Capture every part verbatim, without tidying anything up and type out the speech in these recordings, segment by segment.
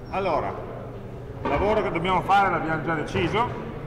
Allora, il lavoro che dobbiamo fare l'abbiamo già deciso.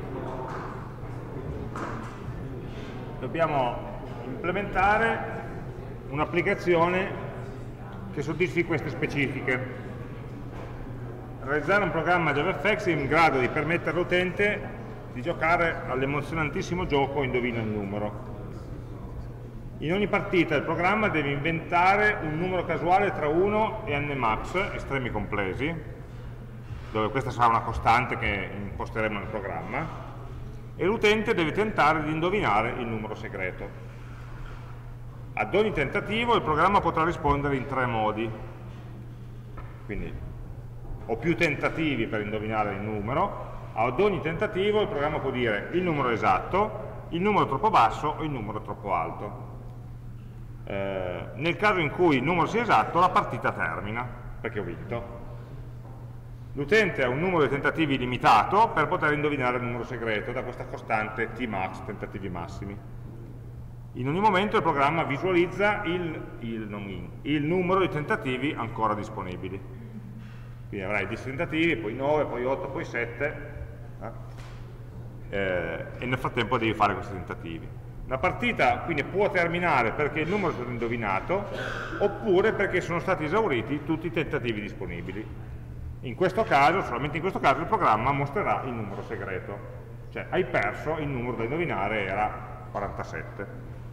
Dobbiamo implementare un'applicazione che soddisfi queste specifiche. Realizzare un programma JavaFX in grado di permettere all'utente di giocare all'emozionantissimo gioco Indovina il numero. In ogni partita il programma deve inventare un numero casuale tra uno e n max, estremi complessi, dove questa sarà una costante che imposteremo nel programma, e l'utente deve tentare di indovinare il numero segreto. Ad ogni tentativo il programma potrà rispondere in tre modi. Quindi ho più tentativi per indovinare il numero, ad ogni tentativo il programma può dire il numero esatto, il numero troppo basso o il numero troppo alto. Eh, nel caso in cui il numero sia esatto, la partita termina, perché ho vinto. L'utente ha un numero di tentativi limitato per poter indovinare il numero segreto da questa costante T max, tentativi massimi. In ogni momento il programma visualizza il, il, non in, il numero di tentativi ancora disponibili. Quindi avrai dieci tentativi, poi nove, poi otto, poi sette, eh? Eh, e nel frattempo devi fare questi tentativi. La partita quindi può terminare perché il numero è stato indovinato, oppure perché sono stati esauriti tutti i tentativi disponibili. In questo caso, solamente in questo caso, il programma mostrerà il numero segreto. Cioè, hai perso, il numero da indovinare era quarantasette.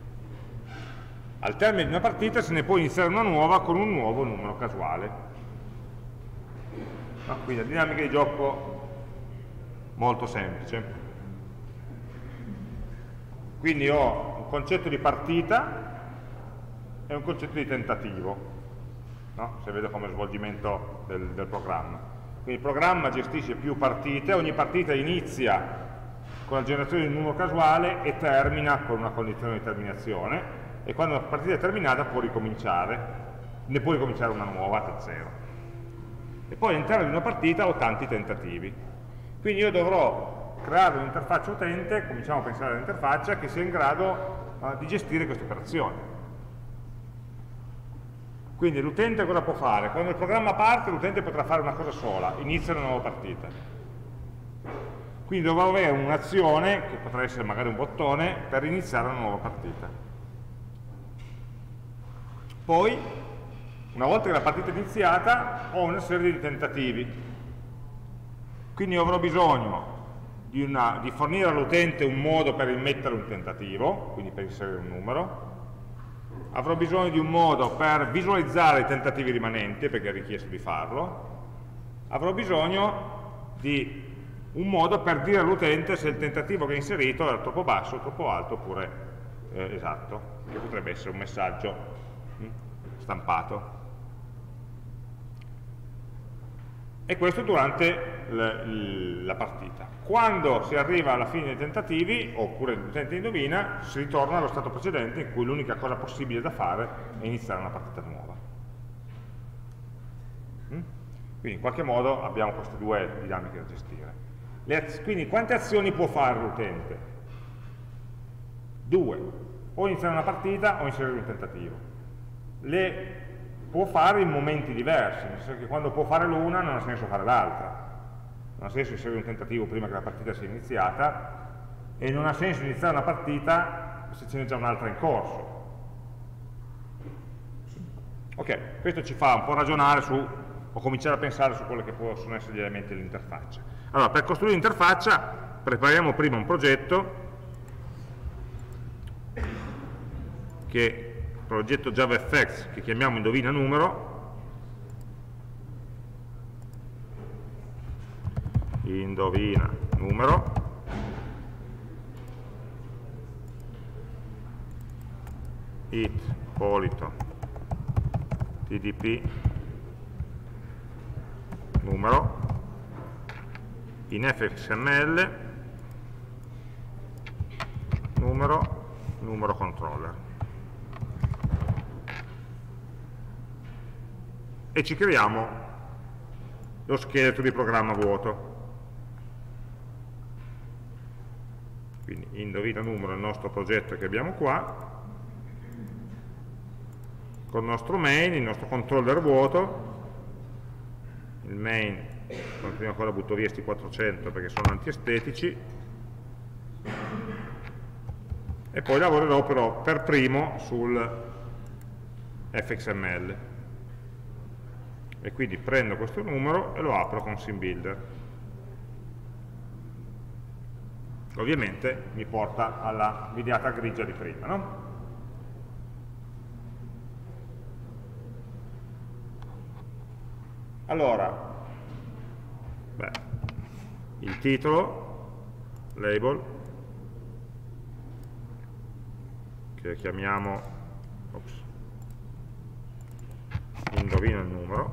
Al termine di una partita se ne può iniziare una nuova con un nuovo numero casuale. No, quindi la dinamica di gioco molto semplice. Quindi ho un concetto di partita e un concetto di tentativo, no? Se vedo come svolgimento del, del programma. Quindi il programma gestisce più partite, ogni partita inizia con la generazione di un numero casuale e termina con una condizione di terminazione, e quando la partita è terminata può ricominciare, ne può ricominciare una nuova da zero. E poi all'interno di una partita ho tanti tentativi. Quindi io dovrò creare un'interfaccia utente, cominciamo a pensare all'interfaccia, che sia in grado uh, di gestire queste operazioni. Quindi l'utente cosa può fare? Quando il programma parte l'utente potrà fare una cosa sola, inizia una nuova partita. Quindi dovrò avere un'azione, che potrà essere magari un bottone, per iniziare una nuova partita. Poi, una volta che la partita è iniziata, ho una serie di tentativi. Quindi avrò bisogno Di, una, di fornire all'utente un modo per immettere un tentativo, quindi per inserire un numero, avrò bisogno di un modo per visualizzare i tentativi rimanenti, perché è richiesto di farlo, avrò bisogno di un modo per dire all'utente se il tentativo che ha inserito era troppo basso, troppo alto, oppure eh, esatto, che potrebbe essere un messaggio hm, stampato. E questo durante la partita. Quando si arriva alla fine dei tentativi, oppure l'utente indovina, si ritorna allo stato precedente in cui l'unica cosa possibile da fare è iniziare una partita nuova. Quindi in qualche modo abbiamo queste due dinamiche da gestire. Le quindi quante azioni può fare l'utente? Due. O iniziare una partita o inserire un tentativo. Le può fare in momenti diversi, nel senso che quando può fare l'una non ha senso fare l'altra. Non ha senso inserire un tentativo prima che la partita sia iniziata, e non ha senso iniziare una partita se ce n'è già un'altra in corso. Ok, questo ci fa un po' ragionare su, o cominciare a pensare su quelli che possono essere gli elementi dell'interfaccia. Allora, per costruire l'interfaccia prepariamo prima un progetto che progetto JavaFX che chiamiamo indovina numero, indovina numero, it polito tdp numero, in fxml numero, numero controller. E ci creiamo lo scheletro di programma vuoto. Quindi indovina numero è il nostro progetto che abbiamo qua, con il nostro main, il nostro controller vuoto, il main come prima cosa butto via questi quattrocento perché sono antiestetici, e poi lavorerò però per primo sul F X M L, e quindi prendo questo numero e lo apro con SimBuilder. Ovviamente mi porta alla videata grigia di prima, no? Allora, beh, il titolo, label, che chiamiamo, ops, indovina il numero,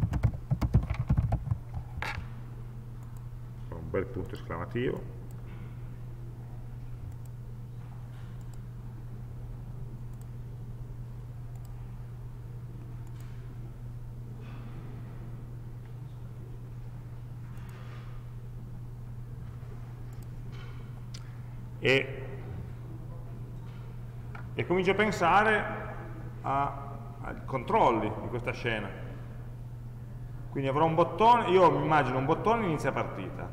con un bel punto esclamativo. E, e comincio a pensare a, ai controlli di questa scena. Quindi avrò un bottone, io mi immagino un bottone inizia partita,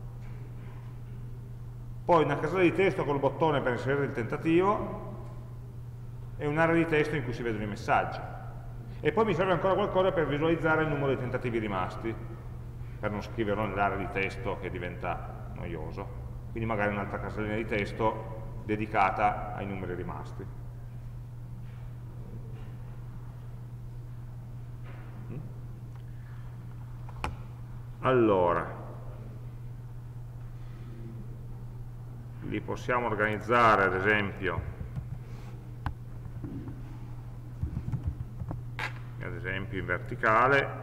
poi una casella di testo col bottone per inserire il tentativo e un'area di testo in cui si vedono i messaggi, e poi mi serve ancora qualcosa per visualizzare il numero di tentativi rimasti, per non scriverlo nell'area di testo che diventa noioso. Quindi magari un'altra casellina di testo dedicata ai numeri rimasti. Allora, li possiamo organizzare ad esempio, ad esempio in verticale,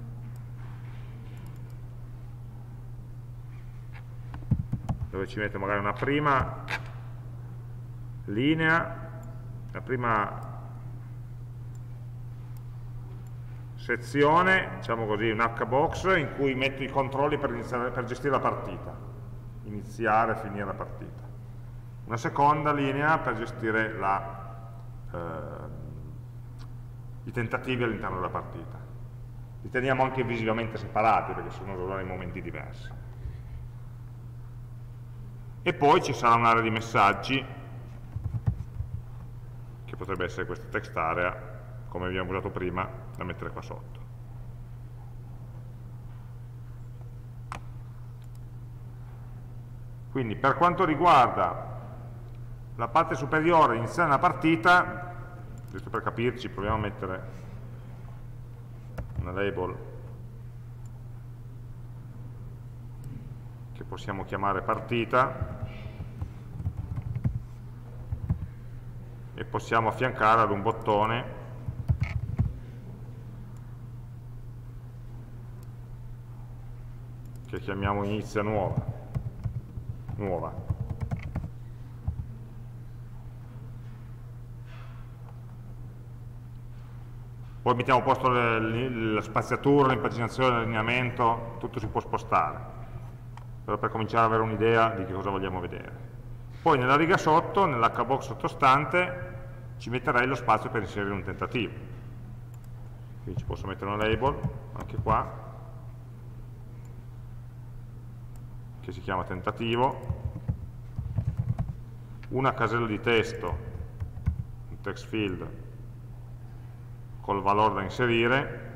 dove ci metto magari una prima linea, la prima sezione, diciamo così, un H-box in cui metto i controlli per, iniziare, per gestire la partita, iniziare e finire la partita. Una seconda linea per gestire la, eh, i tentativi all'interno della partita. Li teniamo anche visivamente separati perché sono solo in momenti diversi. E poi ci sarà un'area di messaggi, che potrebbe essere questa text area, come abbiamo usato prima, da mettere qua sotto. Quindi per quanto riguarda la parte superiore, iniziare una partita, giusto per capirci, proviamo a mettere una label che possiamo chiamare partita, e possiamo affiancare ad un bottone che chiamiamo inizia nuova, nuova. Poi mettiamo a posto le, le, la spaziatura, l'impaginazione, l'allineamento, tutto si può spostare, però per cominciare ad avere un'idea di che cosa vogliamo vedere. Poi nella riga sotto, nell'H-box sottostante, ci metterei lo spazio per inserire un tentativo. Quindi ci posso mettere una label, anche qua, che si chiama tentativo, una casella di testo, un text field, col valore da inserire,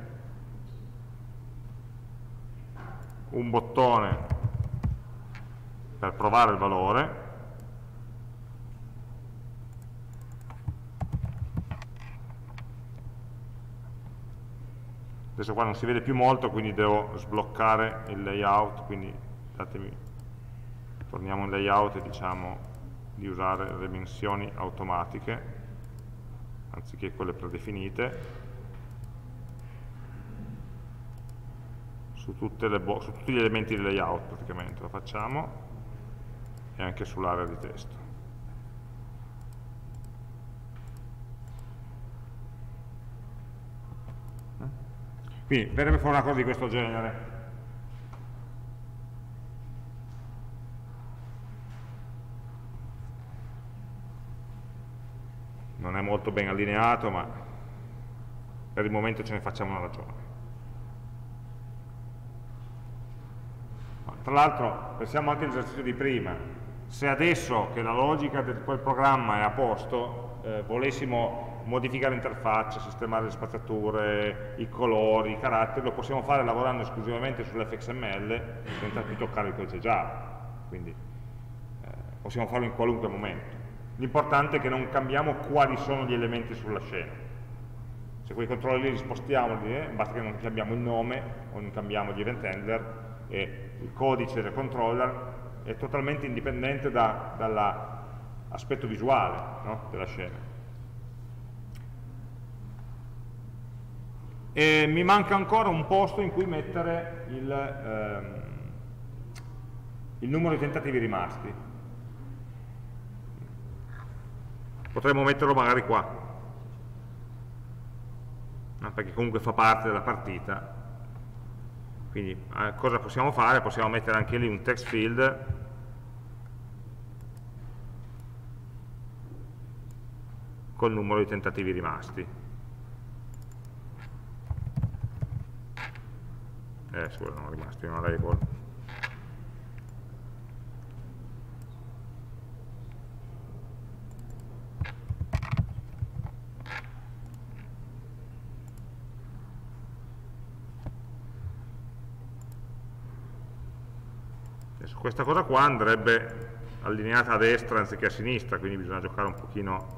un bottone per provare il valore, adesso qua non si vede più molto, quindi devo sbloccare il layout, quindi datemi, torniamo in layout e diciamo di usare le dimensioni automatiche anziché quelle predefinite su, tutte le su tutti gli elementi di layout, praticamente lo facciamo, e anche sull'area di testo. Quindi verrebbe fuori una cosa di questo genere. Non è molto ben allineato, ma per il momento ce ne facciamo una ragione. Tra l'altro, pensiamo anche all'esercizio di prima, se adesso che la logica di quel programma è a posto, eh, volessimo modificare l'interfaccia, sistemare le spaziature, i colori, i caratteri, lo possiamo fare lavorando esclusivamente sull'F X M L senza più toccare il codice Java, quindi eh, possiamo farlo in qualunque momento. L'importante è che non cambiamo quali sono gli elementi sulla scena. Se quei controlli lì li spostiamo, eh, basta che non cambiamo il nome o non cambiamo gli event handler, e il codice del controller è totalmente indipendente da, dall'aspetto visuale, no, della scena. E mi manca ancora un posto in cui mettere il, ehm, il numero di tentativi rimasti. Potremmo metterlo magari qua, no, perché comunque fa parte della partita. Quindi eh, cosa possiamo fare? Possiamo mettere anche lì un text field col numero di tentativi rimasti. Eh, scusa, non rimasti, è una label. Adesso questa cosa qua andrebbe allineata a destra anziché a sinistra, quindi bisogna giocare un pochino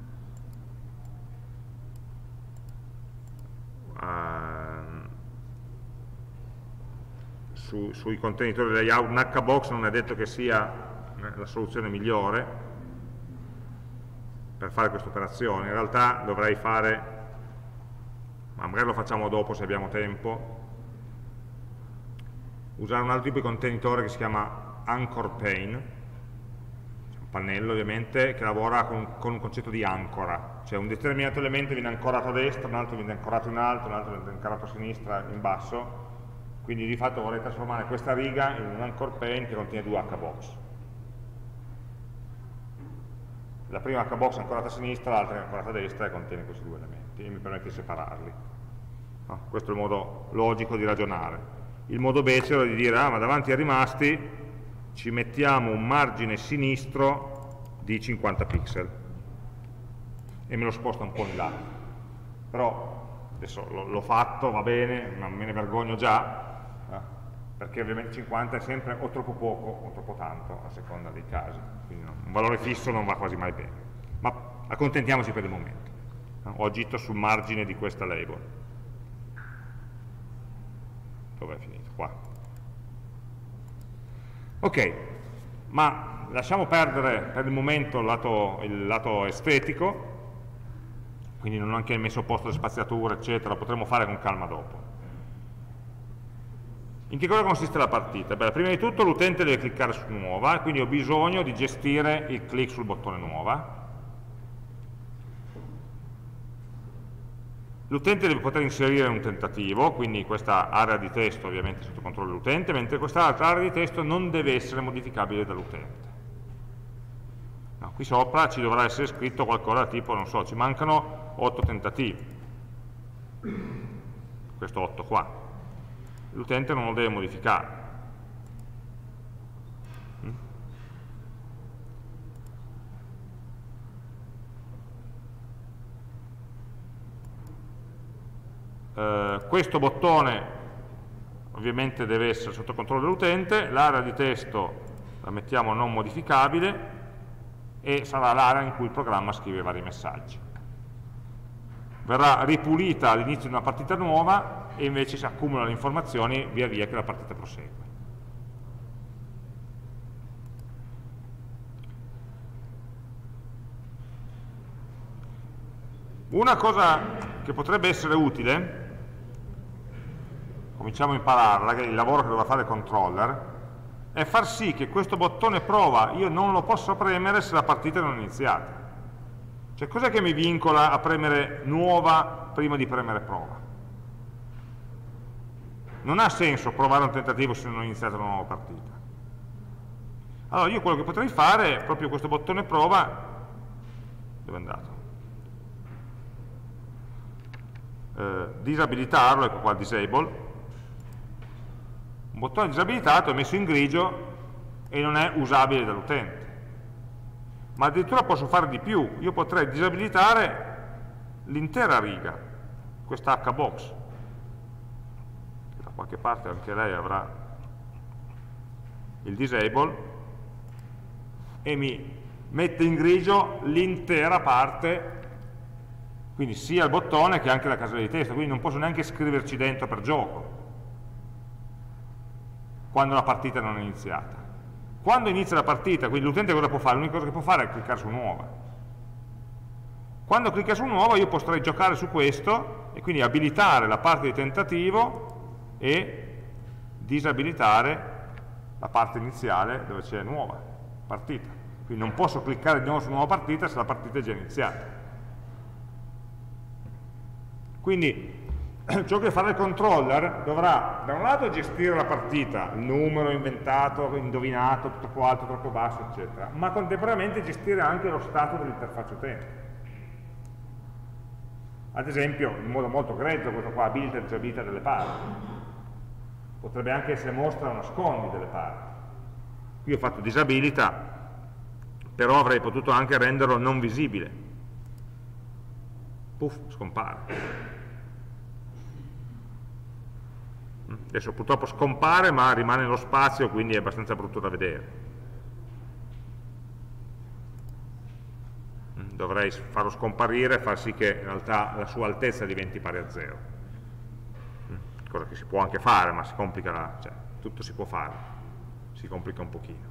uh, su, sui contenitori layout. Un H box non è detto che sia la soluzione migliore per fare questa operazione. In realtà dovrei fare, ma magari lo facciamo dopo se abbiamo tempo, usare un altro tipo di contenitore che si chiama Anchor Pane, un pannello ovviamente, che lavora con, con un concetto di ancora, cioè un determinato elemento viene ancorato a destra, un altro viene ancorato in alto, un altro viene ancorato a sinistra, in basso, quindi di fatto vorrei trasformare questa riga in un Anchor Pane che contiene due H box. La prima H box è ancorata a sinistra, l'altra è ancorata a destra e contiene questi due elementi e mi permette di separarli. No? Questo è il modo logico di ragionare. Il modo becero è di dire, ah, ma davanti ai rimasti ci mettiamo un margine sinistro di cinquanta pixel e me lo sposta un po' in là. Però adesso l'ho fatto, va bene, ma me ne vergogno già, eh, perché ovviamente cinquanta è sempre o troppo poco o troppo tanto, a seconda dei casi. Quindi no, un valore fisso non va quasi mai bene. Ma accontentiamoci per il momento. Ho agito sul margine di questa label. Dove è finito? Qua. Ok, ma lasciamo perdere per il momento il lato, il lato estetico, quindi non ho anche messo a posto le spaziature, eccetera, potremo fare con calma dopo. In che cosa consiste la partita? Beh, prima di tutto l'utente deve cliccare su nuova, quindi ho bisogno di gestire il click sul bottone nuova. L'utente deve poter inserire un tentativo, quindi questa area di testo ovviamente sotto controllo dell'utente, mentre quest'altra area di testo non deve essere modificabile dall'utente. No, qui sopra ci dovrà essere scritto qualcosa tipo, non so, ci mancano otto tentativi, questo otto qua. L'utente non lo deve modificare. Uh, questo bottone ovviamente deve essere sotto controllo dell'utente, l'area di testo la mettiamo non modificabile e sarà l'area in cui il programma scrive vari messaggi. Verrà ripulita all'inizio di una partita nuova e invece si accumulano le informazioni via via che la partita prosegue. Una cosa che potrebbe essere utile, cominciamo a impararla, che è il lavoro che dovrà fare il controller, è far sì che questo bottone prova io non lo posso premere se la partita non è iniziata. Cioè, cos'è che mi vincola a premere nuova prima di premere prova? Non ha senso provare un tentativo se non ho iniziato una nuova partita. Allora io quello che potrei fare è proprio questo bottone prova, dove è andato? Eh, disabilitarlo, ecco qua, disable, un bottone disabilitato è messo in grigio e non è usabile dall'utente. Ma addirittura posso fare di più, io potrei disabilitare l'intera riga, questa H-box. Da qualche parte anche lei avrà il disable e mi mette in grigio l'intera parte, quindi sia il bottone che anche la casella di testo, quindi non posso neanche scriverci dentro per gioco quando la partita non è iniziata. Quando inizia la partita, quindi l'utente cosa può fare? L'unica cosa che può fare è cliccare su nuova. Quando clicca su nuova io potrei giocare su questo e quindi abilitare la parte di tentativo e disabilitare la parte iniziale dove c'è nuova partita. Quindi non posso cliccare di nuovo su nuova partita se la partita è già iniziata. Quindi ciò che farà il controller dovrà da un lato gestire la partita, il numero inventato, indovinato, troppo alto, troppo basso, eccetera, ma contemporaneamente gestire anche lo stato dell'interfaccia utente. Ad esempio, in modo molto grezzo, questo qua, abilita e disabilita delle parti. Potrebbe anche essere mostra o nascondi delle parti. Qui ho fatto disabilita, però avrei potuto anche renderlo non visibile. Puff, scompare. Adesso purtroppo scompare, ma rimane nello spazio, quindi è abbastanza brutto da vedere. Dovrei farlo scomparire e far sì che in realtà la sua altezza diventi pari a zero. Cosa che si può anche fare, ma si complica, la, cioè, tutto si può fare, si complica un pochino.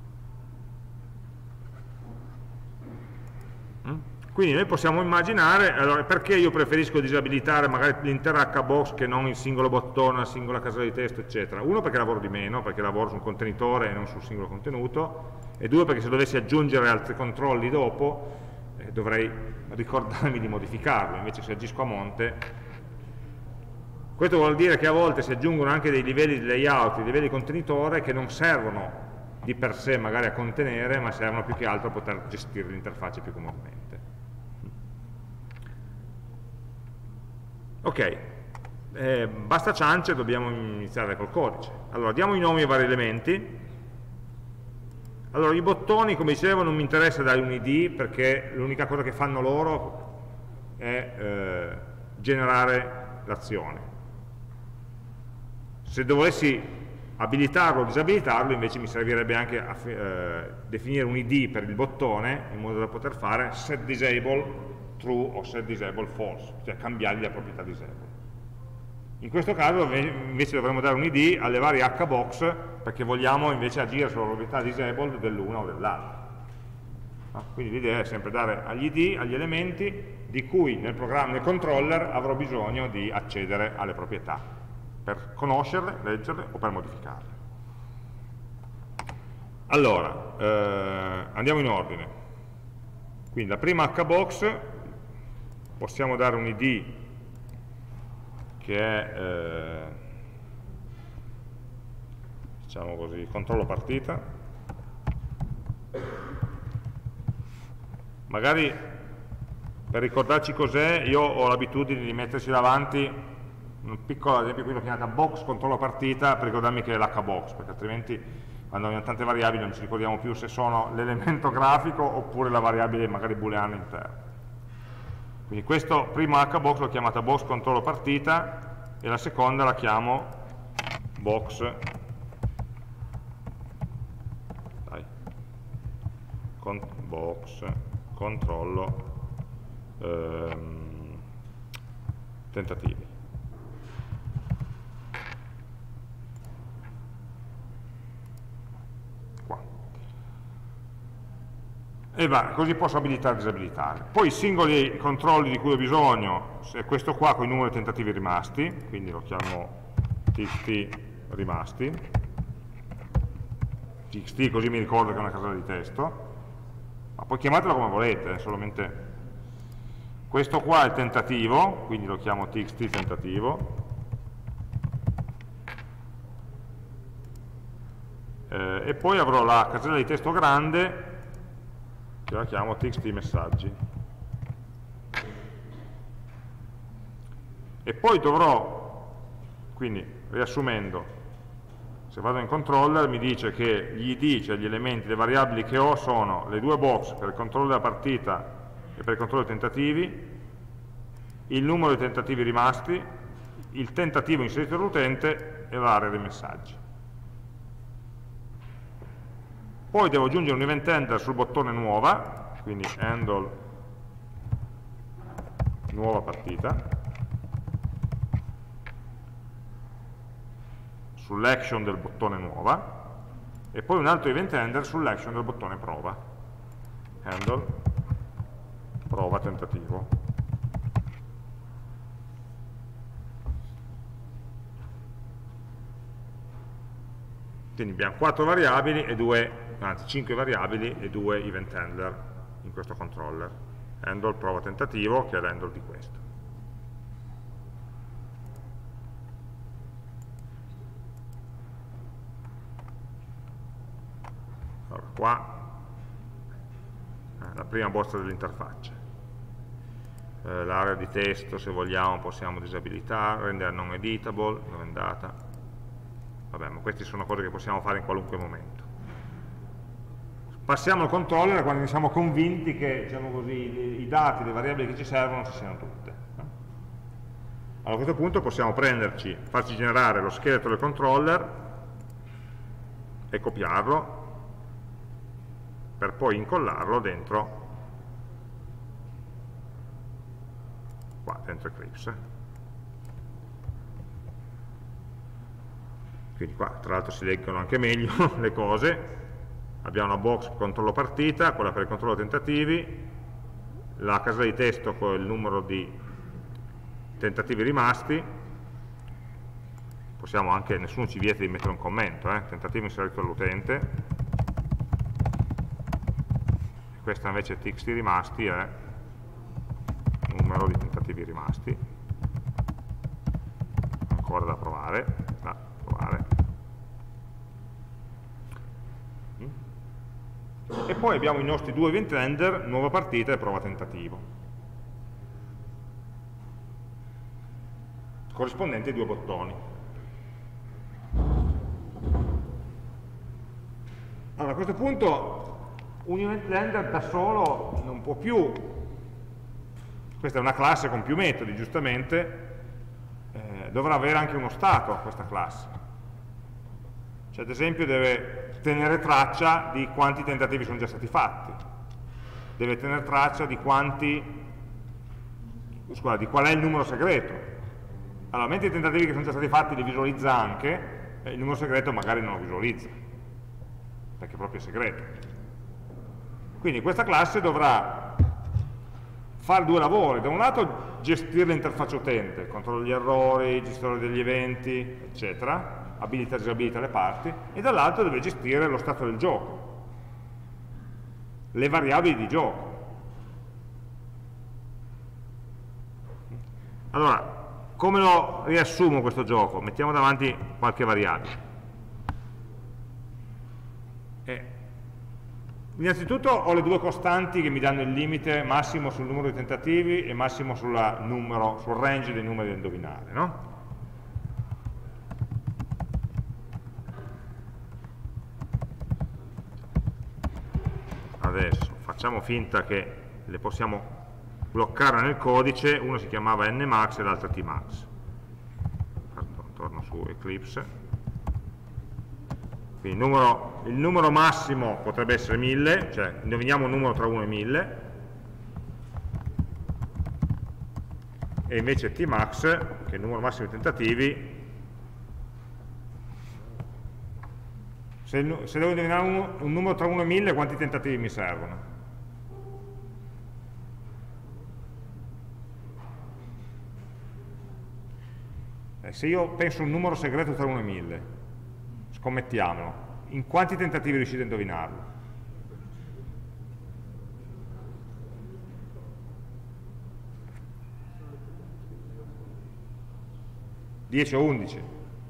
Quindi noi possiamo immaginare, allora, perché io preferisco disabilitare magari l'intera H-box che non il singolo bottone, la singola casella di testo, eccetera. Uno, perché lavoro di meno, perché lavoro su un contenitore e non sul singolo contenuto, e due, perché se dovessi aggiungere altri controlli dopo eh, dovrei ricordarmi di modificarlo, invece se agisco a monte. Questo vuol dire che a volte si aggiungono anche dei livelli di layout, dei livelli di contenitore che non servono di per sé magari a contenere, ma servono più che altro a poter gestire l'interfaccia più comodamente. Ok, eh, basta ciance, dobbiamo iniziare col codice. Allora, diamo i nomi ai vari elementi. Allora, i bottoni, come dicevo, non mi interessa dare un I D, perché l'unica cosa che fanno loro è eh, generare l'azione. Se dovessi abilitarlo o disabilitarlo, invece mi servirebbe anche a eh, definire un I D per il bottone, in modo da poter fare set disable true o set disable false, cioè cambiargli la proprietà disable. In questo caso invece dovremmo dare un I D alle varie H-box, perché vogliamo invece agire sulla proprietà disabled dell'una o dell'altra. Quindi l'idea è sempre dare agli I D, agli elementi di cui nel programma, nel controller avrò bisogno di accedere alle proprietà, per conoscerle, leggerle o per modificarle. Allora, eh, andiamo in ordine. Quindi la prima H-box possiamo dare un I D che è, eh, diciamo così, controllo partita. Magari per ricordarci cos'è, io ho l'abitudine di metterci davanti un piccolo, ad esempio qui l'ho chiamata box controllo partita, per ricordarmi che è l'H-box, perché altrimenti quando abbiamo tante variabili non ci ricordiamo più se sono l'elemento grafico oppure la variabile magari booleana interna. Quindi questo primo H-box l'ho chiamata box controllo partita e la seconda la chiamo box dai, con, box controllo ehm, tentativi. E va, così posso abilitare e disabilitare. Poi i singoli controlli di cui ho bisogno, se questo qua con i numeri tentativi rimasti, quindi lo chiamo txt rimasti, txt così mi ricordo che è una casella di testo, ma poi chiamatelo come volete, solamente questo qua è il tentativo, quindi lo chiamo txt tentativo, eh, e poi avrò la casella di testo grande che la chiamo txt messaggi, e poi dovrò, quindi riassumendo, Se vado in controller mi dice che gli I D, cioè gli elementi, le variabili che ho, sono le due box per il controllo della partita e per il controllo dei tentativi, il numero di tentativi rimasti, il tentativo inserito dall'utente e l'area dei messaggi. Poi devo aggiungere un event handler sul bottone nuova, quindi handle nuova partita, sull'action del bottone nuova, e poi un altro event handler sull'action del bottone prova, handle prova tentativo. Quindi abbiamo quattro variabili e due, anzi cinque variabili e due event handler in questo controller. Handle prova tentativo, che è l'handle di questo. Allora, qua eh, la prima bozza dell'interfaccia. Eh, L'area di testo, se vogliamo, possiamo disabilitare, rendere non editable, dove è andata? Vabbè, ma queste sono cose che possiamo fare in qualunque momento. Passiamo al controller quando siamo convinti che, diciamo così, i dati, le variabili che ci servono ci siano tutte. Allora, a questo punto possiamo prenderci, farci generare lo scheletro del controller e copiarlo per poi incollarlo dentro, qua, dentro Eclipse. Quindi qua tra l'altro si leggono anche meglio le cose. Abbiamo una box per controllo partita, quella per il controllo tentativi, la casella di testo con il numero di tentativi rimasti, possiamo anche, nessuno ci vieta di mettere un commento, eh? Tentativo inserito dall'utente, questa invece txt rimasti è numero di tentativi rimasti, ancora da provare, da provare. E poi abbiamo i nostri due event handler, nuova partita e prova tentativo, corrispondenti ai due bottoni. Allora, a questo punto un event handler da solo non può più, questa è una classe con più metodi, giustamente, eh, dovrà avere anche uno stato questa classe. Cioè, ad esempio, deve tenere traccia di quanti tentativi sono già stati fatti, deve tenere traccia di quanti, scusa, di qual è il numero segreto. Allora, mentre i tentativi che sono già stati fatti li visualizza anche, eh, il numero segreto magari non lo visualizza, perché è proprio segreto. Quindi questa classe dovrà fare due lavori: da un lato gestire l'interfaccia utente, controllo degli errori, gestire degli eventi, eccetera, abilita e disabilita le parti, e dall'altro deve gestire lo stato del gioco, le variabili di gioco. Allora, come lo riassumo questo gioco? Mettiamo davanti qualche variabile. Eh, innanzitutto ho le due costanti che mi danno il limite massimo sul numero di tentativi e massimo sulla numero, sul range dei numeri da indovinare, no? Adesso facciamo finta che le possiamo bloccare nel codice, uno si chiamava nmax e l'altro tmax. Torno su Eclipse. Quindi il numero, il numero massimo potrebbe essere mille, cioè indoviniamo un numero tra uno e mille, e invece tmax, che è il numero massimo di tentativi, se, se devo indovinare un, un numero tra uno e mille, quanti tentativi mi servono? Eh, se io penso un numero segreto tra uno e mille, scommettiamolo, in quanti tentativi riuscite a indovinarlo? dieci o undici?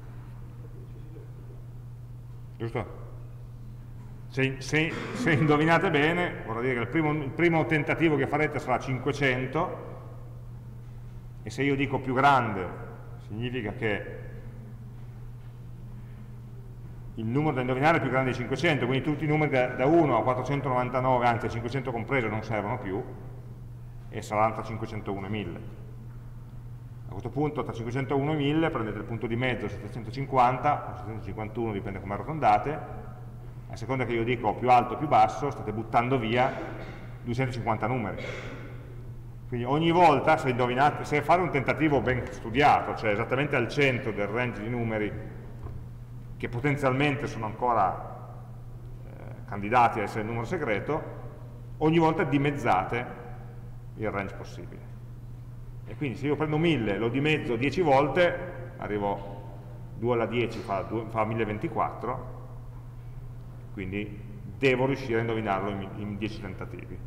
Giusto? Se, se, se indovinate bene, vorrà dire che il primo, il primo tentativo che farete sarà cinquecento, e se io dico più grande significa che il numero da indovinare è più grande di cinquecento, quindi tutti i numeri da, da uno a quattrocentonovantanove, anzi a cinquecento compreso, non servono più, e saranno tra cinquecentouno e mille. A questo punto tra cinquecentouno e mille prendete il punto di mezzo, settecentocinquanta o settecentocinquantuno, dipende come arrotondate, a seconda che io dico più alto o più basso, state buttando via duecentocinquanta numeri. Quindi ogni volta, se indovinate, se fare un tentativo ben studiato, cioè esattamente al centro del range di numeri che potenzialmente sono ancora eh, candidati a essere il numero segreto, ogni volta dimezzate il range possibile. E quindi se io prendo mille, lo dimezzo dieci volte, arrivo due alla dieci fa, fa milleventuquattro, quindi devo riuscire a indovinarlo in, in dieci tentativi.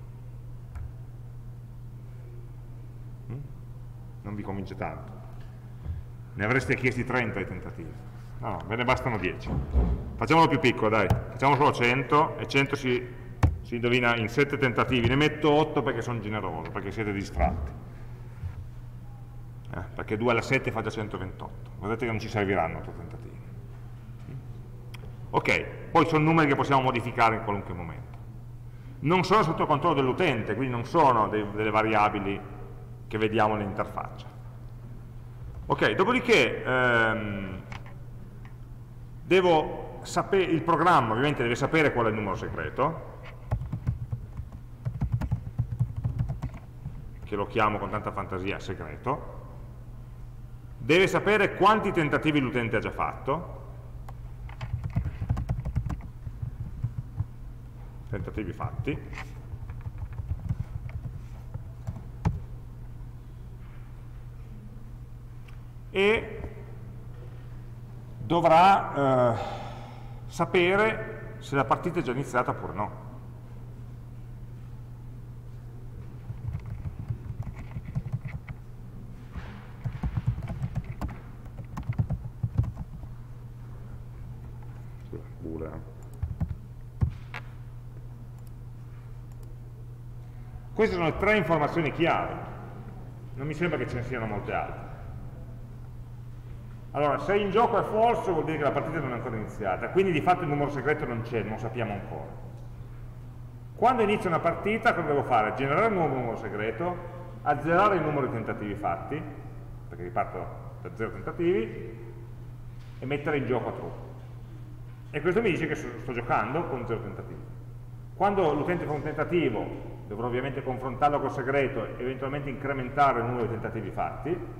Mm? Non vi convince tanto. Ne avreste chiesti trenta i tentativi. No, no, ve ne bastano dieci. Facciamolo più piccolo, dai. Facciamo solo cento, e cento si, si indovina in sette tentativi. Ne metto otto perché sono generoso, perché siete distratti. Eh, perché due alla sette fa già centoventotto. Vedete che non ci serviranno otto tentativi. Ok, poi sono numeri che possiamo modificare in qualunque momento. Non sono sotto il controllo dell'utente, quindi non sono dei, delle variabili che vediamo nell'interfaccia. Ok, dopodiché ehm, devo sapere, il programma ovviamente deve sapere qual è il numero segreto, che lo chiamo con tanta fantasia segreto, deve sapere quanti tentativi l'utente ha già fatto, tentativi fatti, e dovrà eh, sapere se la partita è già iniziata oppure no. Queste sono le tre informazioni chiave, non mi sembra che ce ne siano molte altre. Allora, se in gioco è false vuol dire che la partita non è ancora iniziata, quindi di fatto il numero segreto non c'è, non lo sappiamo ancora. Quando inizia una partita, cosa devo fare? Generare un nuovo numero segreto, azzerare il numero di tentativi fatti, perché riparto da zero tentativi, e mettere in gioco a true. E questo mi dice che sto giocando con zero tentativi. Quando l'utente fa un tentativo, dovrò ovviamente confrontarlo col segreto e eventualmente incrementare il numero di tentativi fatti,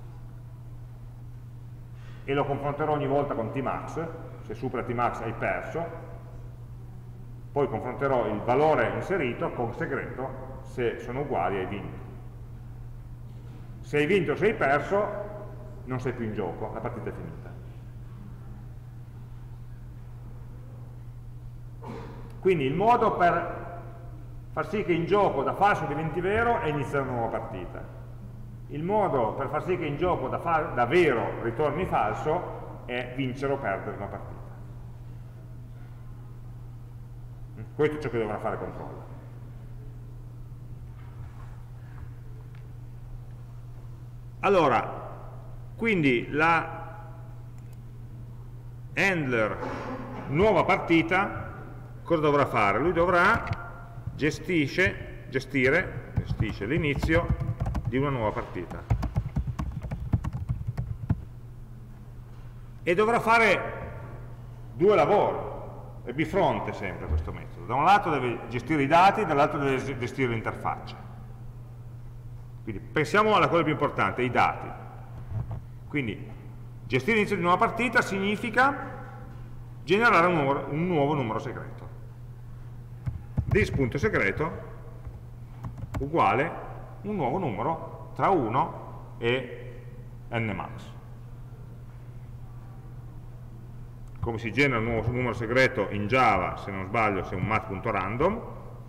e lo confronterò ogni volta con Tmax, se supera Tmax hai perso, poi confronterò il valore inserito con segreto, se sono uguali hai vinto. Se hai vinto o se hai perso, non sei più in gioco, la partita è finita. Quindi il modo per far sì che in gioco da falso diventi vero è iniziare una nuova partita. Il modo per far sì che in gioco da, da vero ritorni falso è vincere o perdere una partita. Questo è ciò che dovrà fare controllo. Allora, quindi la handler nuova partita cosa dovrà fare? Lui dovrà gestisce, gestire, gestisce l'inizio di una nuova partita e dovrà fare due lavori, è bifronte sempre questo metodo. Da un lato deve gestire i dati, dall'altro deve gestire l'interfaccia. Quindi pensiamo alla cosa più importante, i dati. Quindi gestire l'inizio di una nuova partita significa generare un nuovo, un nuovo numero segreto. This.segreto uguale un nuovo numero tra uno e nmax. Come si genera un nuovo numero segreto in Java, se non sbaglio, se è un mat.random,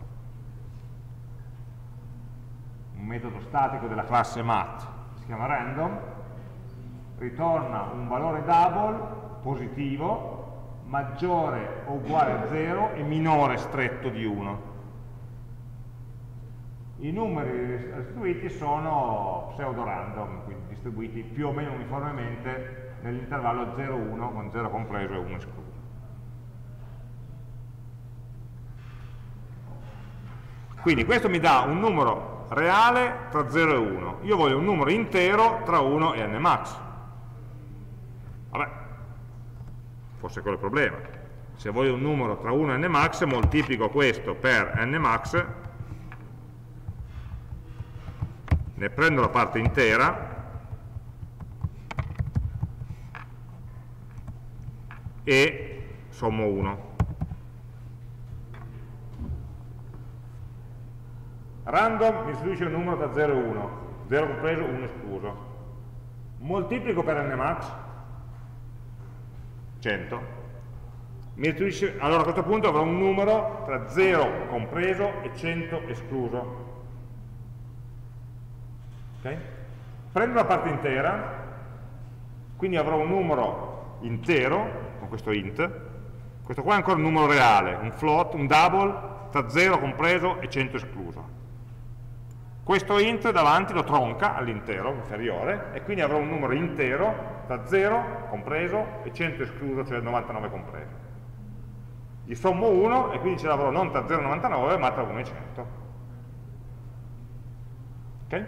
un metodo statico della classe mat, si chiama random, ritorna un valore double positivo maggiore o uguale a zero e minore stretto di uno. I numeri restituiti sono pseudo-random, quindi distribuiti più o meno uniformemente nell'intervallo zero uno, con zero compreso e uno escluso. quindi questo mi dà un numero reale tra zero e uno, io voglio un numero intero tra uno e nmax. Vabbè, forse quello è il problema. Se voglio un numero tra uno e nmax, moltiplico questo per nmax, ne prendo la parte intera e sommo uno. Random mi restituisce un numero da zero e uno, zero compreso, uno escluso. Moltiplico per nmax, cento. Mi restituisce, allora a questo punto avrò un numero tra zero compreso e cento escluso. Okay? Prendo la parte intera, quindi avrò un numero intero, con questo int, questo qua è ancora un numero reale, un float, un double, tra zero compreso e cento escluso. Questo int davanti lo tronca all'intero inferiore e quindi avrò un numero intero tra zero compreso e cento escluso, cioè novantanove compreso. Gli sommo uno e quindi ce l'avrò non tra zero e novantanove ma tra uno e cento. Ok?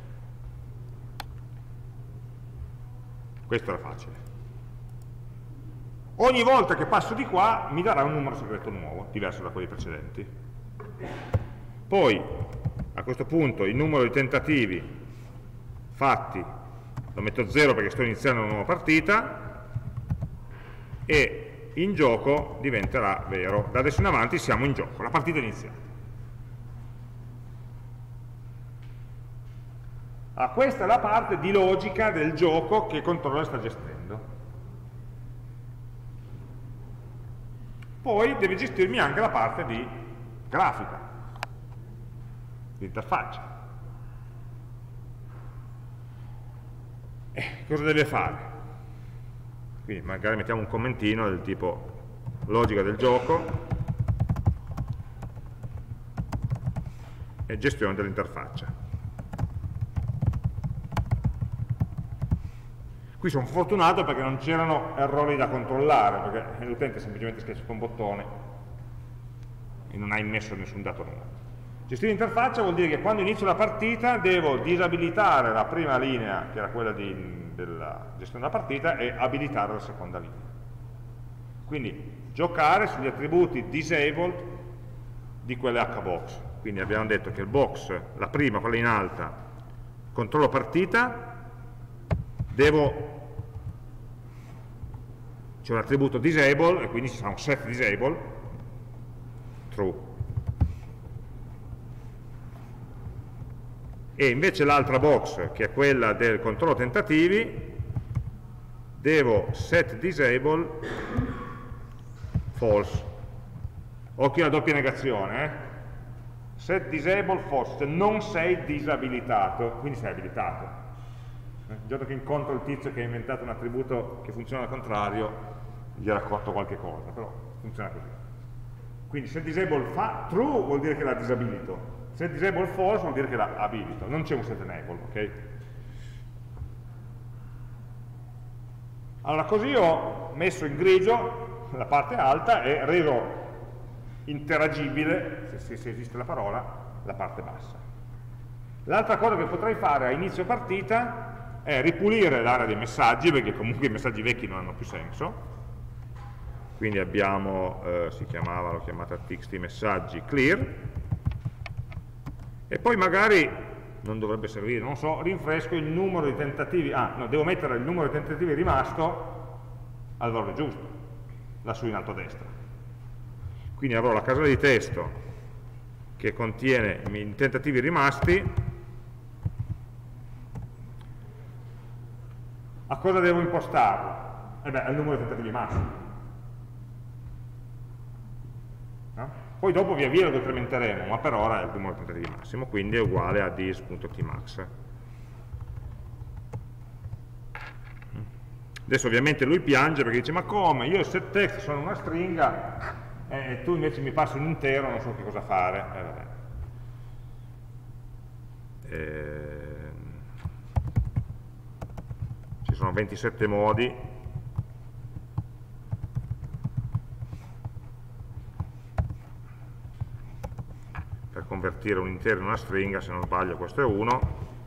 Questo era facile. Ogni volta che passo di qua mi darà un numero segreto nuovo, diverso da quelli precedenti. Poi, a questo punto, il numero di tentativi fatti lo metto zero perché sto iniziando una nuova partita e in gioco diventerà vero. Da adesso in avanti siamo in gioco, la partita è iniziata. Allora, questa è la parte di logica del gioco che il controller sta gestendo. Poi deve gestirmi anche la parte di grafica, di interfaccia. Eh, cosa deve fare? Quindi magari mettiamo un commentino del tipo logica del gioco e gestione dell'interfaccia. Qui sono fortunato perché non c'erano errori da controllare, perché l'utente semplicemente schiaccia un bottone e non ha immesso nessun dato nuovo. Gestire l'interfaccia vuol dire che quando inizio la partita devo disabilitare la prima linea, che era quella di, della gestione della partita, e abilitare la seconda linea. Quindi giocare sugli attributi disabled di quelle H-box. Quindi abbiamo detto che il box, la prima, quella in alta, controllo partita, devo, c'è un attributo disable e quindi ci sarà un set disable true, e invece l'altra box, che è quella del controllo tentativi, devo set disable false. Occhio alla doppia negazione, eh? Set disable false, cioè non sei disabilitato, quindi sei abilitato. Il giorno che incontro il tizio che ha inventato un attributo che funziona al contrario, gli ha raccontato qualche cosa, però funziona così. Quindi se disable fa true vuol dire che l'ha disabilito, se disable false vuol dire che l'ha abilito, non c'è un set enable, ok? Allora così ho messo in grigio la parte alta e reso interagibile, se, se esiste la parola, la parte bassa. L'altra cosa che potrei fare a inizio partita è ripulire l'area dei messaggi, perché comunque i messaggi vecchi non hanno più senso. Quindi abbiamo, eh, si chiamava, l'ho chiamata txt messaggi clear, e poi magari, non dovrebbe servire, non so, rinfresco il numero di tentativi, ah, no, devo mettere il numero di tentativi rimasto al valore giusto, lassù in alto a destra. Quindi avrò la casella di testo che contiene i tentativi rimasti. A cosa devo impostarlo? Eh beh, è il numero di tentativi massimi. No? Poi dopo via via lo incrementeremo, ma per ora è il numero di tentativi massimo, quindi è uguale a dis.tmax. Adesso ovviamente lui piange perché dice: ma come? Io il set text sono una stringa e eh, tu invece mi passi un intero, non so che cosa fare. Eh, vabbè. Eh, ci sono ventisette modi. Per per convertire un intero in una stringa, se non sbaglio questo è uno,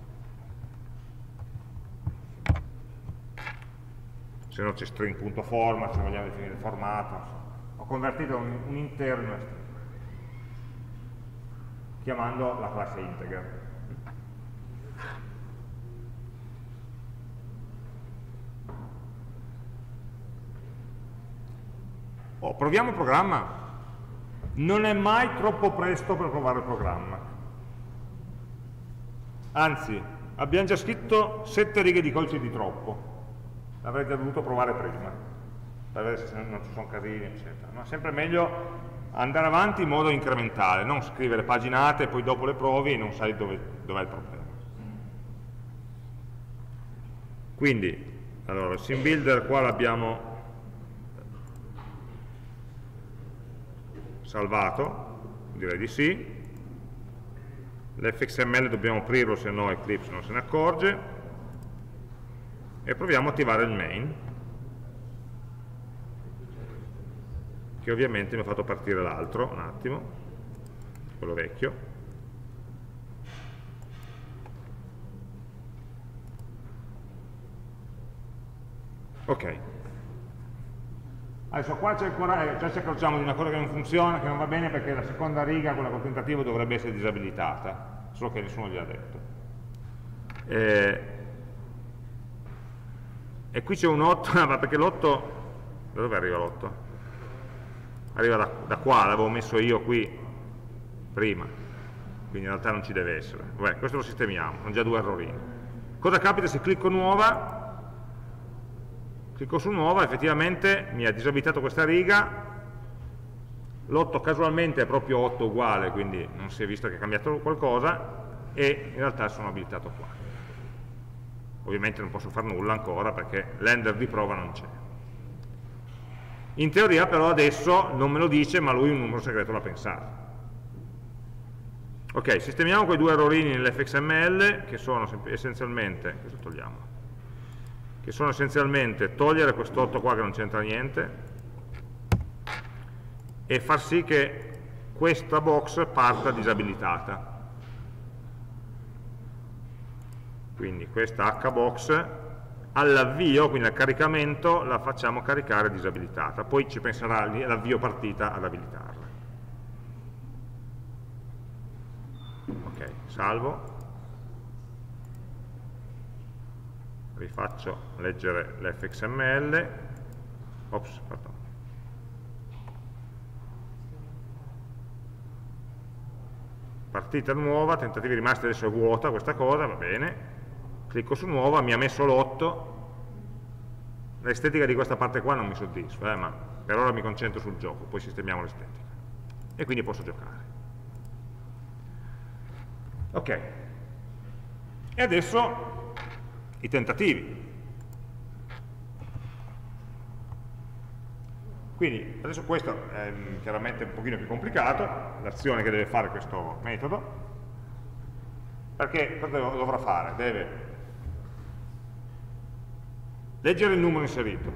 se no c'è string.format, se vogliamo definire il formato, ho convertito un, un intero in una stringa, chiamando la classe integer. Oh, proviamo il programma. Non è mai troppo presto per provare il programma. Anzi, abbiamo già scritto sette righe di codice di troppo. L'avrete dovuto provare prima, per vedere se non ci sono casini, eccetera. Ma è sempre meglio andare avanti in modo incrementale, non scrivere paginate e poi dopo le provi e non sai dove dov'è il problema. Quindi, allora, il sim builder qua l'abbiamo salvato, direi di sì. L'fxml dobbiamo aprirlo, se no Eclipse non se ne accorge, e proviamo a attivare il main, che ovviamente mi ha fatto partire l'altro, un attimo, quello vecchio. Ok. Adesso qua c'è ancora, già ci accorgiamo di una cosa che non funziona, che non va bene, perché la seconda riga, quella col tentativo, dovrebbe essere disabilitata, solo che nessuno gliel'ha detto. E, e qui c'è un otto, ma perché l'otto, da dove arriva l'otto? Arriva da, da qua, l'avevo messo io qui prima, quindi in realtà non ci deve essere. Vabbè, questo lo sistemiamo, sono già due errorini. Cosa capita se clicco nuova? Clicco su nuova, effettivamente mi ha disabilitato questa riga, l'otto casualmente è proprio otto uguale, quindi non si è visto che è cambiato qualcosa, e in realtà sono abilitato qua. Ovviamente non posso fare nulla ancora perché l'ender di prova non c'è. In teoria però adesso non me lo dice, ma lui un numero segreto l'ha pensato. Ok, sistemiamo quei due errorini nell'fxml, che sono essenzialmente, questo togliamo, che sono essenzialmente togliere quest'otto qua che non c'entra niente e far sì che questa box parta disabilitata. Quindi questa hbox all'avvio, quindi al caricamento, la facciamo caricare disabilitata, poi ci penserà l'avvio partita ad abilitarla. Ok, salvo. Rifaccio leggere l'fxml, ops, pardon. Partita nuova, tentativi rimasti, adesso è vuota questa cosa, va bene, clicco su nuova, mi ha messo l'otto, l'estetica di questa parte qua non mi soddisfa, eh, ma per ora mi concentro sul gioco, poi sistemiamo l'estetica, e quindi posso giocare. Ok, e adesso i tentativi. Quindi adesso questo è chiaramente un pochino più complicato, l'azione che deve fare questo metodo, perché cosa dovrà fare? Deve leggere il numero inserito,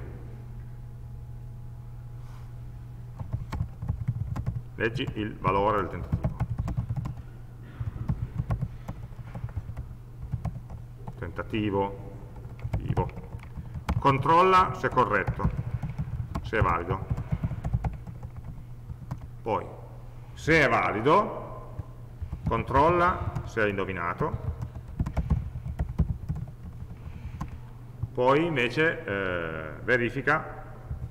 leggi il valore del tentativo, tentativo, vivo. Controlla se è corretto, se è valido. Poi, se è valido, controlla se hai indovinato. Poi invece eh, verifica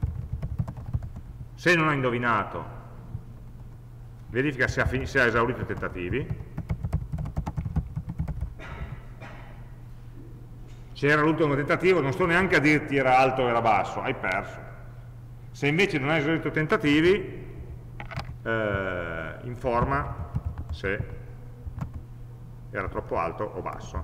se non ha indovinato, verifica se ha, se ha esaurito i tentativi. C'era l'ultimo tentativo, non sto neanche a dirti era alto o era basso, hai perso. Se invece non hai esaurito i tentativi, eh, informa se era troppo alto o basso.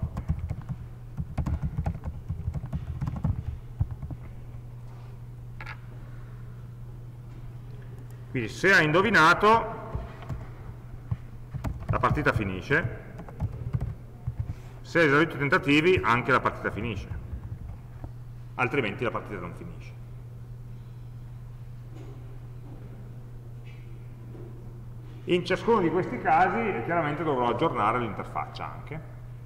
Quindi se hai indovinato, la partita finisce. Se hai esaurito i tentativi, anche la partita finisce, altrimenti la partita non finisce. In ciascuno di questi casi chiaramente dovrò aggiornare l'interfaccia anche,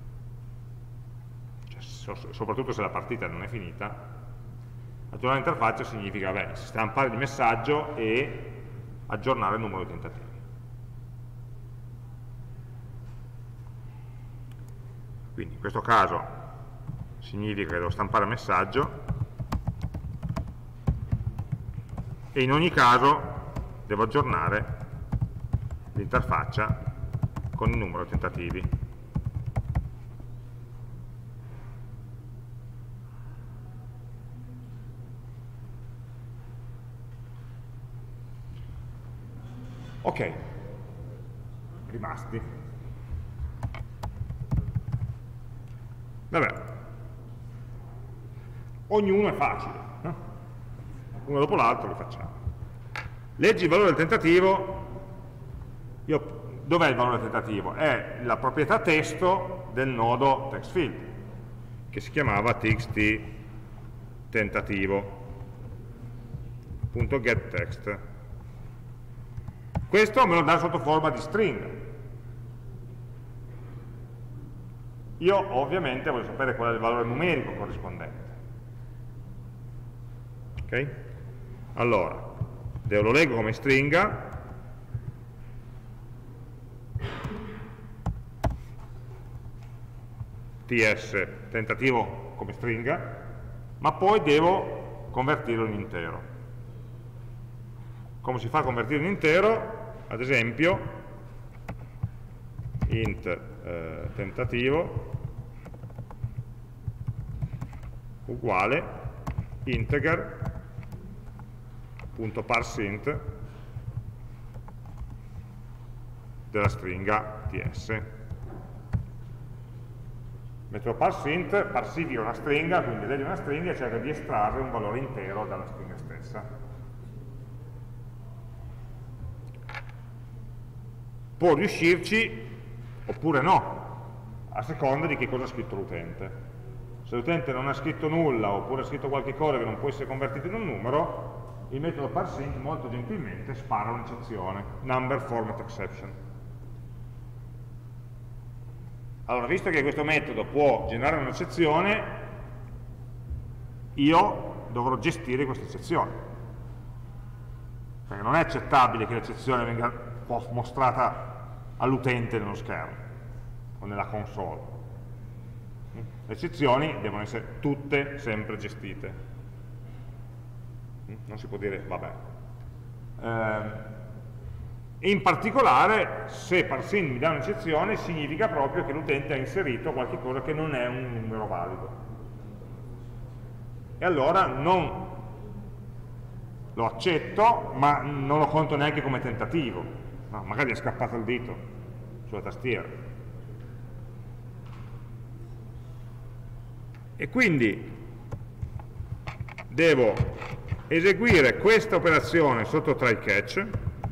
cioè, so, soprattutto se la partita non è finita. Aggiornare l'interfaccia significa beh, stampare il messaggio e aggiornare il numero di tentativi. Quindi in questo caso significa che devo stampare il messaggio e in ogni caso devo aggiornare l'interfaccia con il numero di tentativi. Ok, rimasti. Vabbè, ognuno è facile, no? Uno dopo l'altro li facciamo. Leggi il valore del tentativo. Dov'è il valore del tentativo? È la proprietà testo del nodo textfield, che si chiamava txt tentativo.getText. Questo me lo dà sotto forma di stringa. Io ovviamente voglio sapere qual è il valore numerico corrispondente. Ok? Allora, lo leggo come stringa. ts tentativo come stringa, ma poi devo convertirlo in intero. Come si fa a convertirlo in intero? Ad esempio int eh, tentativo uguale integer.parseInt della stringa ts. Metto parseInt, parsifica una stringa, quindi legge una stringa e cerca di estrarre un valore intero dalla stringa stessa. Può riuscirci oppure no, a seconda di che cosa ha scritto l'utente. Se l'utente non ha scritto nulla oppure ha scritto qualche cosa che non può essere convertito in un numero, il metodo parseInt molto gentilmente spara un'eccezione, number format exception. Allora, visto che questo metodo può generare un'eccezione, io dovrò gestire questa eccezione. Perché non è accettabile che l'eccezione venga mostrata all'utente nello schermo o nella console. Le eccezioni devono essere tutte sempre gestite. Non si può dire, vabbè. Eh, in particolare, se parseInt mi dà un'eccezione, significa proprio che l'utente ha inserito qualche cosa che non è un numero valido. E allora non lo accetto, ma non lo conto neanche come tentativo. No, magari è scappato il dito sulla tastiera. E quindi devo eseguire questa operazione sotto try catch,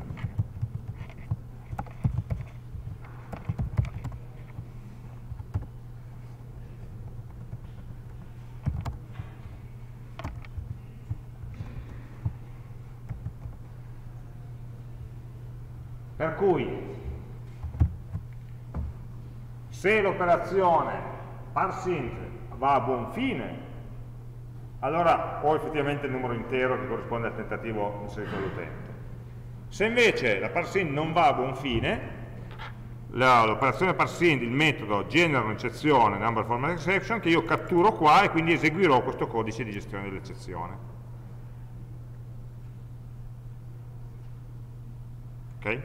per cui se l'operazione parseInt va a buon fine, allora ho effettivamente il numero intero che corrisponde al tentativo inserito dall'utente. Se invece la parseInt non va a buon fine, l'operazione parseInt, il metodo, genera un'eccezione, number format exception, che io catturo qua e quindi eseguirò questo codice di gestione dell'eccezione. Ok?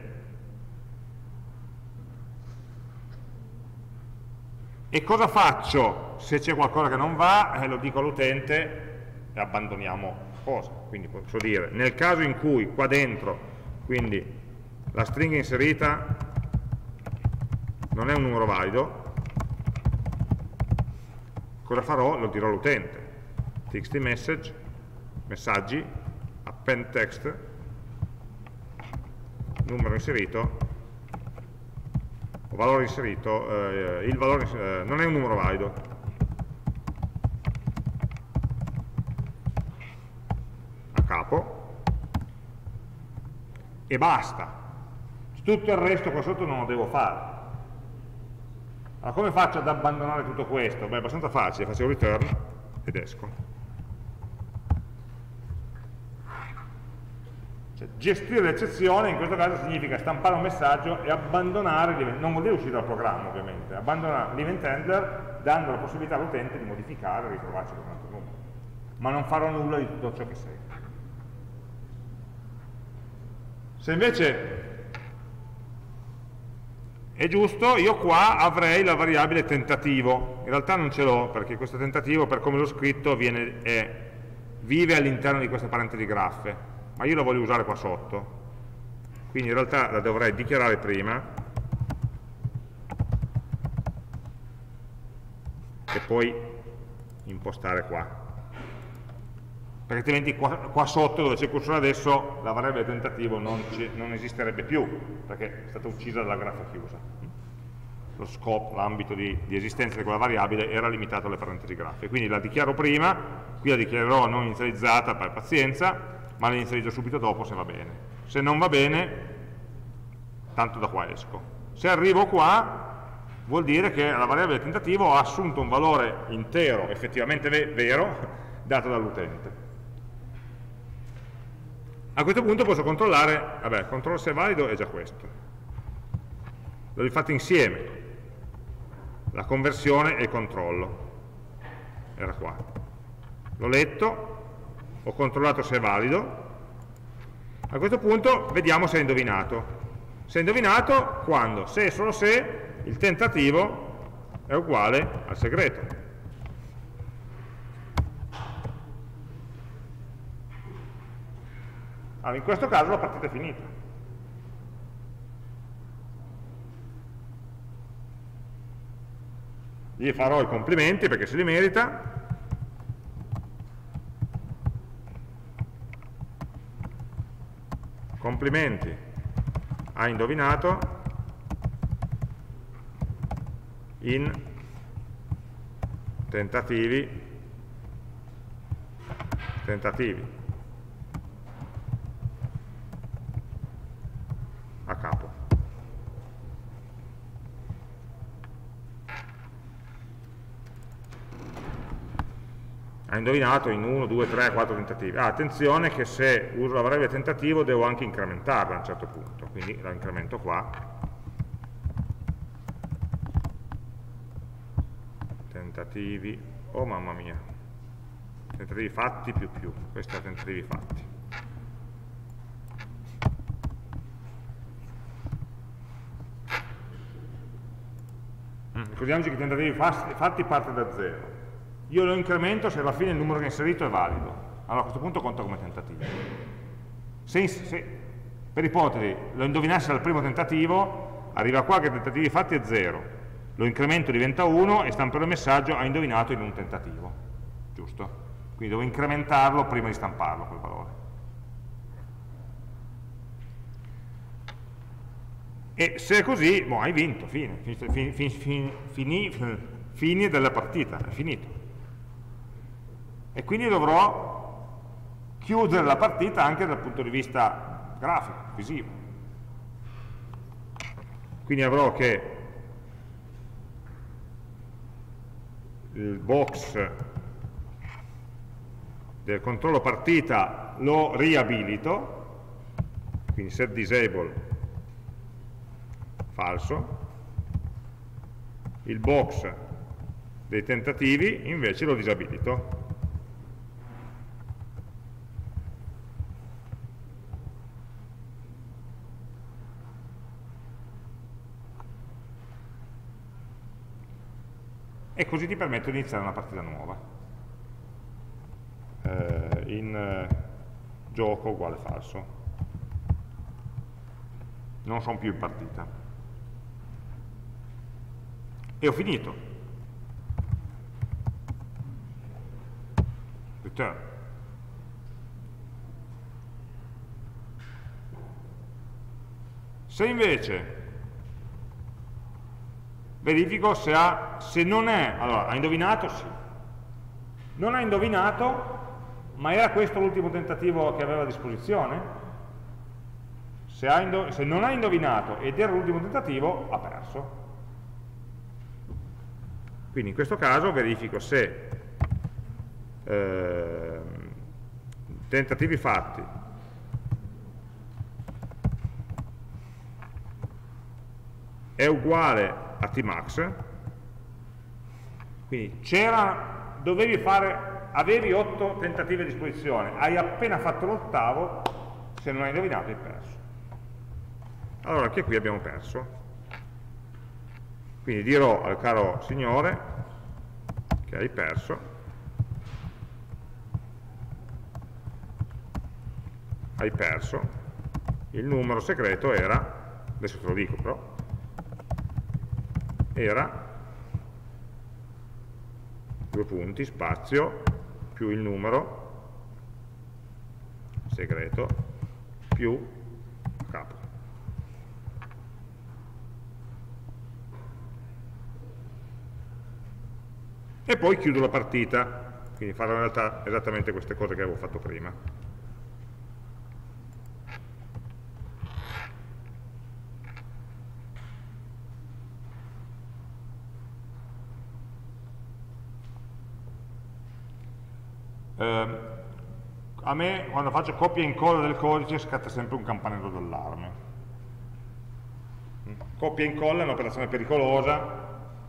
E cosa faccio se c'è qualcosa che non va? Eh, lo dico all'utente e abbandoniamo cosa. Quindi posso dire, nel caso in cui qua dentro, quindi la stringa inserita non è un numero valido, cosa farò? Lo dirò all'utente. Txt message, messaggi, append text, numero inserito, valore inserito, eh, il valore eh, non è un numero valido. A capo. E basta. tutto il resto qua sotto non lo devo fare. Allora come faccio ad abbandonare tutto questo? Beh, è abbastanza facile, faccio return ed esco. Cioè, gestire l'eccezione in questo caso significa stampare un messaggio e abbandonare, non vuol dire uscire dal programma ovviamente, abbandonare l'event handler dando la possibilità all'utente di modificare e ritrovarci con un altro numero. Ma non farò nulla di tutto ciò che segue. Se invece è giusto, io qua avrei la variabile tentativo. In realtà non ce l'ho, perché questo tentativo, per come l'ho scritto, viene, è, vive all'interno di questa parentesi graffe, ma io la voglio usare qua sotto. Quindi in realtà la dovrei dichiarare prima e poi impostare qua. Perché altrimenti qua, qua sotto, dove c'è il cursore adesso, la variabile tentativo non, non esisterebbe più, perché è stata uccisa dalla graffa chiusa. Lo scope, l'ambito di, di esistenza di quella variabile era limitato alle parentesi graffe. Quindi la dichiaro prima, qui la dichiarerò non inizializzata per pazienza, ma la inizializzo subito dopo se va bene. Se non va bene, tanto da qua esco. Se arrivo qua, vuol dire che la variabile tentativo ha assunto un valore intero, effettivamente vero, dato dall'utente. A questo punto posso controllare, vabbè, il controllo se è valido è già questo. L'ho fatto insieme, la conversione e il controllo. Era qua. L'ho letto, ho controllato se è valido. A questo punto vediamo se è indovinato. Se è indovinato quando? Se e solo se il tentativo è uguale al segreto. Allora, in questo caso la partita è finita. Gli farò i complimenti perché se li merita. Complimenti, ha indovinato in tentativi tentativi a capo. Ha indovinato in uno, due, tre, quattro tentativi. Ah, attenzione che se uso la variabile tentativo devo anche incrementarla a un certo punto, quindi la incremento qua. Tentativi, oh mamma mia, tentativi fatti più più, questi sono tentativi fatti. Ricordiamoci che i tentativi fatti parte da zero. Io lo incremento se alla fine il numero che ho inserito è valido. Allora a questo punto conta come tentativo. Se, se per ipotesi lo indovinassi al primo tentativo, arriva qua che tentativi fatti è zero. Lo incremento diventa uno e stamperò il messaggio ha indovinato in un tentativo. Giusto? Quindi devo incrementarlo prima di stamparlo quel valore. E se è così, boh, hai vinto, fine, fini, fini, fini, fini della partita, è finito. E quindi dovrò chiudere la partita anche dal punto di vista grafico, visivo. Quindi avrò che il box del controllo partita lo riabilito, quindi set disable falso, il box dei tentativi invece lo disabilito. E così ti permetto di iniziare una partita nuova. Eh, in eh, gioco uguale falso. Non sono più in partita. E ho finito. Return. Se invece verifico se, ha, se non è, allora ha indovinato, sì. Non ha indovinato, ma era questo l'ultimo tentativo che aveva a disposizione? Se, ha se non ha indovinato ed era l'ultimo tentativo, ha perso. Quindi in questo caso verifico se eh, tentativi fatti è uguale a tmax, quindi c'era, dovevi fare, avevi otto tentativi a disposizione, hai appena fatto l'ottavo, se non hai indovinato hai perso. Allora anche qui abbiamo perso. Quindi dirò al caro signore che hai perso, hai perso, il numero segreto era, adesso te lo dico però, era due punti, spazio, più il numero segreto, più capo. E poi chiudo la partita, quindi farò in realtà esattamente queste cose che avevo fatto prima. Eh, a me quando faccio copia e incolla del codice scatta sempre un campanello d'allarme. Copia e incolla è un'operazione pericolosa,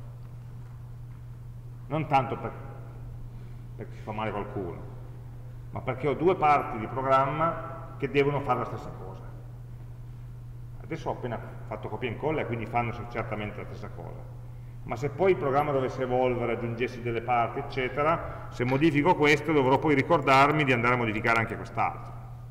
non tanto per, perché si fa male qualcuno, ma perché ho due parti di programma che devono fare la stessa cosa. Adesso ho appena fatto copia e incolla e quindi fanno certamente la stessa cosa, ma se poi il programma dovesse evolvere, aggiungessi delle parti, eccetera, se modifico questo dovrò poi ricordarmi di andare a modificare anche quest'altro.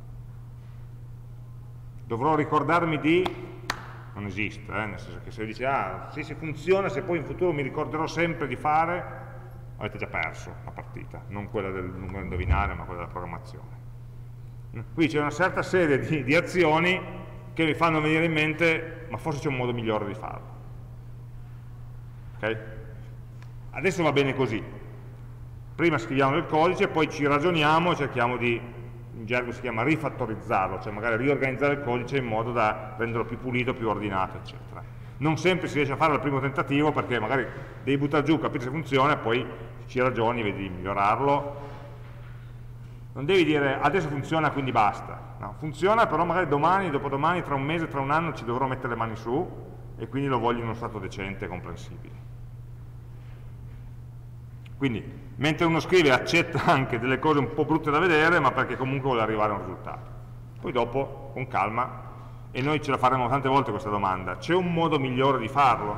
Dovrò ricordarmi di... non esiste, eh? Nel senso che se dice, ah, sì, se funziona, se poi in futuro mi ricorderò sempre di fare, avete già perso la partita, non quella del numero indovinare, ma quella della programmazione. Qui c'è una certa serie di, di azioni che mi fanno venire in mente, ma forse c'è un modo migliore di farlo. Okay? Adesso va bene così. Prima scriviamo del codice, poi ci ragioniamo e cerchiamo di, in gergo si chiama rifattorizzarlo, cioè magari riorganizzare il codice in modo da renderlo più pulito, più ordinato, eccetera. Non sempre si riesce a fare al primo tentativo perché magari devi buttare giù, capire se funziona e poi ci ragioni, vedi di migliorarlo. Non devi dire adesso funziona quindi basta, no, funziona però magari domani, dopodomani, tra un mese, tra un anno ci dovrò mettere le mani su e quindi lo voglio in uno stato decente e comprensibile. Quindi mentre uno scrive accetta anche delle cose un po' brutte da vedere, ma perché comunque vuole arrivare a un risultato. Poi dopo, con calma, e noi ce la faremo tante volte questa domanda, c'è un modo migliore di farlo?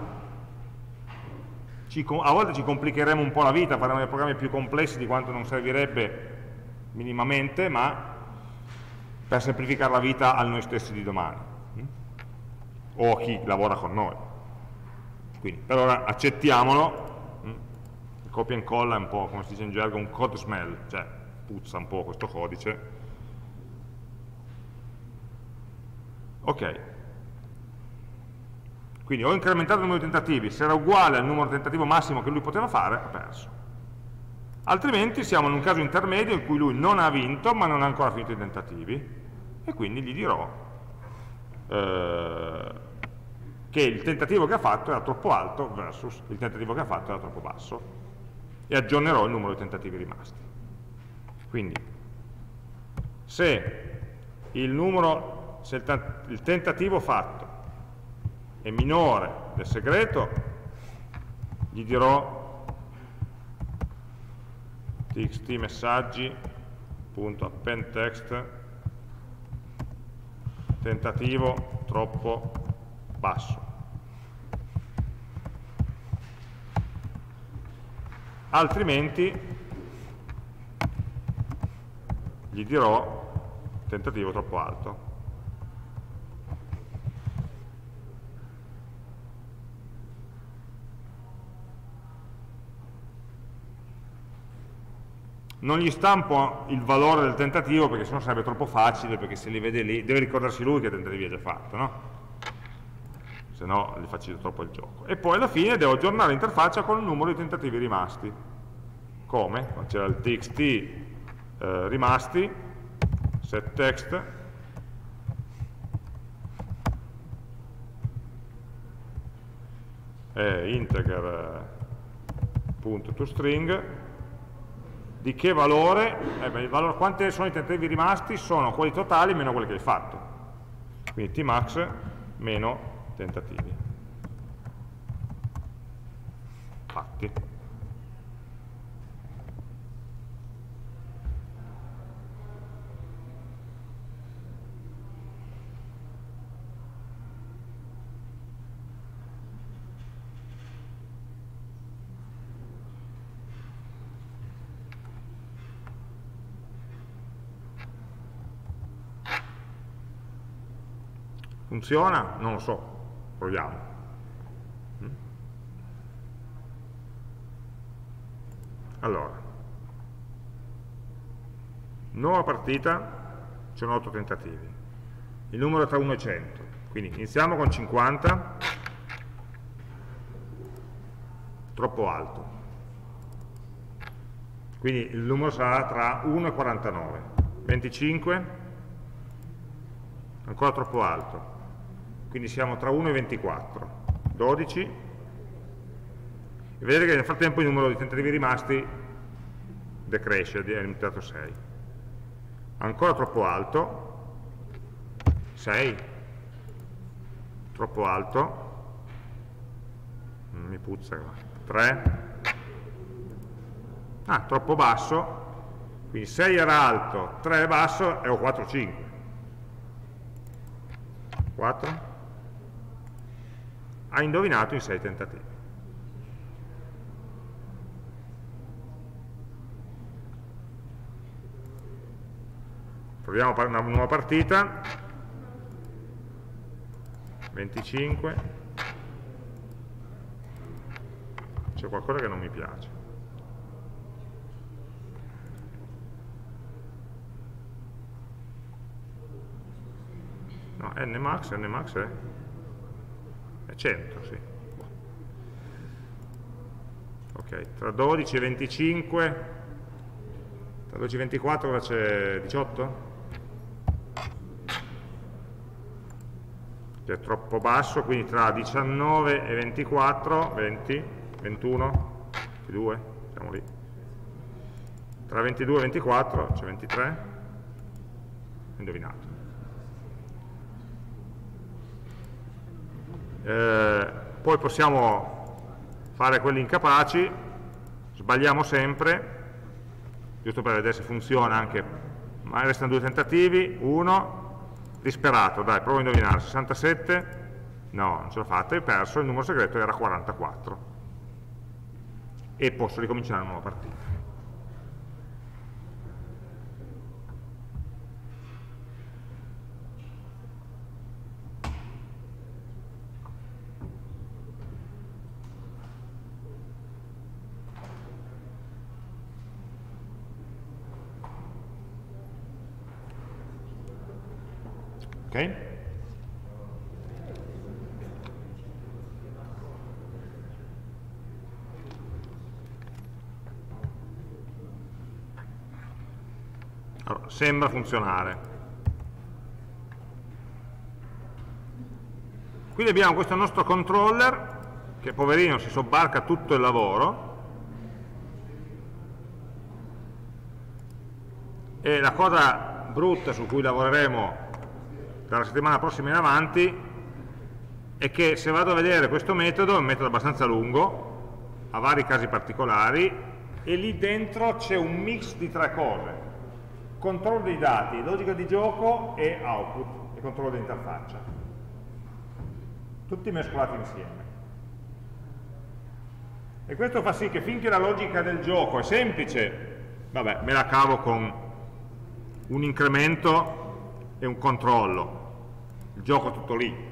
Ci, a volte ci complicheremo un po' la vita, faremo dei programmi più complessi di quanto non servirebbe minimamente, ma per semplificare la vita a noi stessi di domani, o a chi lavora con noi. Quindi per ora accettiamolo. Il copia e incolla è un po', come si dice in gergo, un code smell, cioè puzza un po' questo codice. Ok, quindi ho incrementato il numero di tentativi, se era uguale al numero di tentativo massimo che lui poteva fare, ha perso. Altrimenti siamo in un caso intermedio in cui lui non ha vinto, ma non ha ancora finito i tentativi, e quindi gli dirò eh, che il tentativo che ha fatto era troppo alto versus il tentativo che ha fatto era troppo basso, e aggiornerò il numero di tentativi rimasti. Quindi, se il numero... se il tentativo fatto è minore del segreto, gli dirò txt messaggi.appendText tentativo troppo basso. Altrimenti gli dirò tentativo troppo alto. Non gli stampo il valore del tentativo perché sennò sarebbe troppo facile, perché se li vede lì, deve ricordarsi lui che tentativi ha già fatto, no? Se no gli faccio troppo il gioco. E poi alla fine devo aggiornare l'interfaccia con il numero di tentativi rimasti. Come? C'era il txt eh, rimasti, setText, è integer.toString, di che valore, eh beh, il valore, quante sono i tentativi rimasti, sono quelli totali meno quelli che hai fatto, quindi tmax meno tentativi fatti. Funziona? Non lo so, proviamo. Allora, nuova partita, ci sono otto tentativi, il numero è tra uno e cento, quindi iniziamo con cinquanta, troppo alto, quindi il numero sarà tra uno e quarantanove, venticinque, ancora troppo alto, quindi siamo tra uno e ventiquattro, dodici, e vedete che nel frattempo il numero di tentativi rimasti decresce, è diventato sei. Ancora troppo alto, sei, troppo alto, mi puzza, tre, ah, troppo basso, quindi sei era alto, tre è basso e ho quattro, cinque, quattro, ha indovinato in sei tentativi. Proviamo una nuova partita, venticinque, c'è qualcosa che non mi piace. No, nmax, nmax è, è cento, sì. Ok, tra dodici e venticinque, tra dodici e ventiquattro cosa c'è? diciotto? Che è troppo basso, quindi tra diciannove e ventiquattro, venti, ventuno, ventidue, siamo lì. Tra ventidue e ventiquattro c'è ventitré, indovinato. Eh, poi possiamo fare quelli incapaci, sbagliamo sempre, giusto per vedere se funziona anche, ma restano due tentativi, uno, disperato, dai, provo a indovinare, sessantasette, no, non ce l'ho fatta, ho perso, il numero segreto era quarantaquattro e posso ricominciare una nuova partita. Ok? Allora, sembra funzionare. Quindi abbiamo questo nostro controller che poverino si sobbarca tutto il lavoro e la cosa brutta su cui lavoreremo dalla settimana prossima in avanti è che se vado a vedere questo metodo, è un metodo abbastanza lungo, ha vari casi particolari e lì dentro c'è un mix di tre cose: controllo dei dati, logica di gioco e output, e controllo dell'interfaccia, tutti mescolati insieme. E questo fa sì che finché la logica del gioco è semplice, vabbè, me la cavo con un incremento e un controllo, il gioco è tutto lì.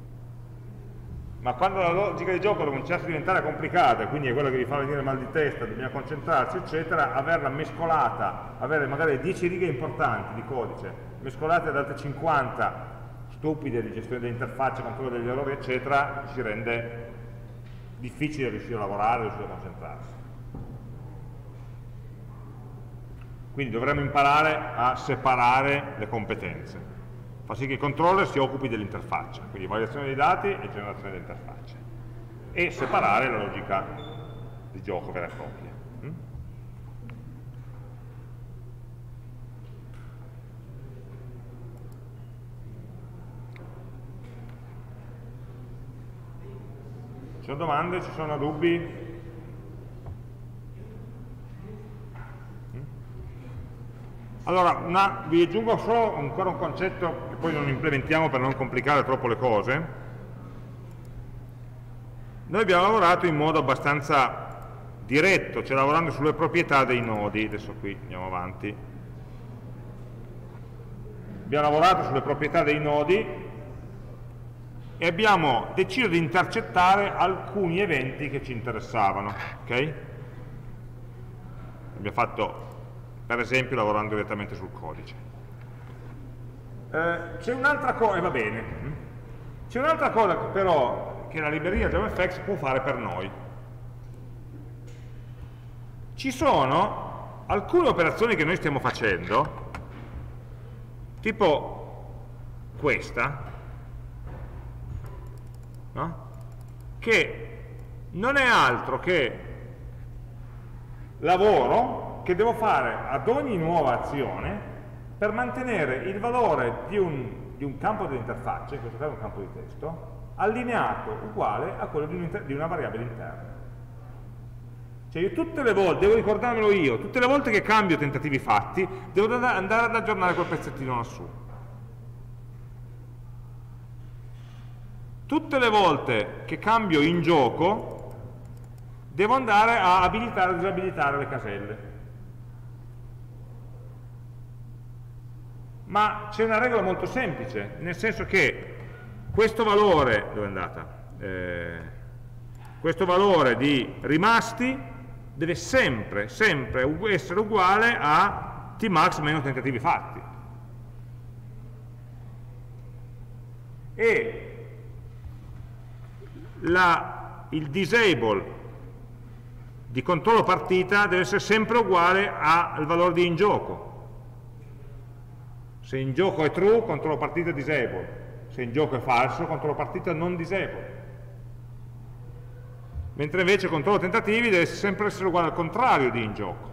Ma quando la logica di gioco cominciasse a diventare complicata, quindi è quello che vi fa venire mal di testa, bisogna concentrarsi, eccetera, averla mescolata, avere magari dieci righe importanti di codice, mescolate ad altre cinquanta stupide di gestione dell'interfaccia, controllo degli errori, eccetera, ci rende difficile riuscire a lavorare, riuscire a concentrarsi. Quindi dovremmo imparare a separare le competenze. Fa sì che il controller si occupi dell'interfaccia, quindi variazione dei dati e generazione dell'interfaccia. e separare la logica di gioco vera e propria. Ci sono domande? Ci sono dubbi? Allora, una, vi aggiungo solo ancora un concetto che poi non implementiamo per non complicare troppo le cose. Noi abbiamo lavorato in modo abbastanza diretto, cioè lavorando sulle proprietà dei nodi. Adesso qui andiamo avanti. Abbiamo lavorato sulle proprietà dei nodi e abbiamo deciso di intercettare alcuni eventi che ci interessavano. Okay? Abbiamo fatto, per esempio, lavorando direttamente sul codice. Eh, c'è un'altra cosa, e va bene, c'è un'altra cosa però che la libreria JavaFX può fare per noi. Ci sono alcune operazioni che noi stiamo facendo, tipo questa, no? Che non è altro che lavoro che devo fare ad ogni nuova azione per mantenere il valore di un, di un campo dell'interfaccia, in questo caso un campo di testo, allineato, uguale a quello di, un di una variabile interna. Cioè io tutte le volte, devo ricordarmelo io, tutte le volte che cambio tentativi fatti, devo andare ad aggiornare quel pezzettino lassù. Tutte le volte che cambio in gioco, devo andare a abilitare o disabilitare le caselle. Ma c'è una regola molto semplice, nel senso che questo valore, dove è andata? Eh, questo valore di rimasti deve sempre, sempre essere uguale a tmax meno tentativi fatti. E la, il disable di controllo partita deve essere sempre uguale al valore di in gioco. Se in gioco è true, controllo partita disable. Se in gioco è falso, controllo partita non disable. Mentre invece controllo tentativi deve sempre essere uguale al contrario di in gioco.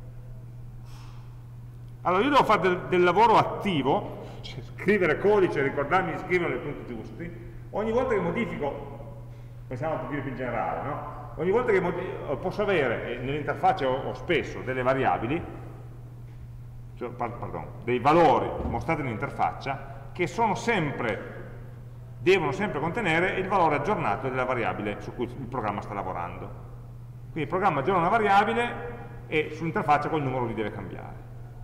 Allora io devo fare del, del lavoro attivo, cioè scrivere codice, ricordarmi di scrivere nei punti giusti, ogni volta che modifico, pensiamo a un pochino più in generale, no? Ogni volta che posso avere, nell'interfaccia ho, ho spesso delle variabili, cioè, pardon, dei valori mostrati nell'interfaccia che sono sempre, devono sempre contenere il valore aggiornato della variabile su cui il programma sta lavorando. Quindi il programma aggiorna una variabile e sull'interfaccia quel numero li deve cambiare.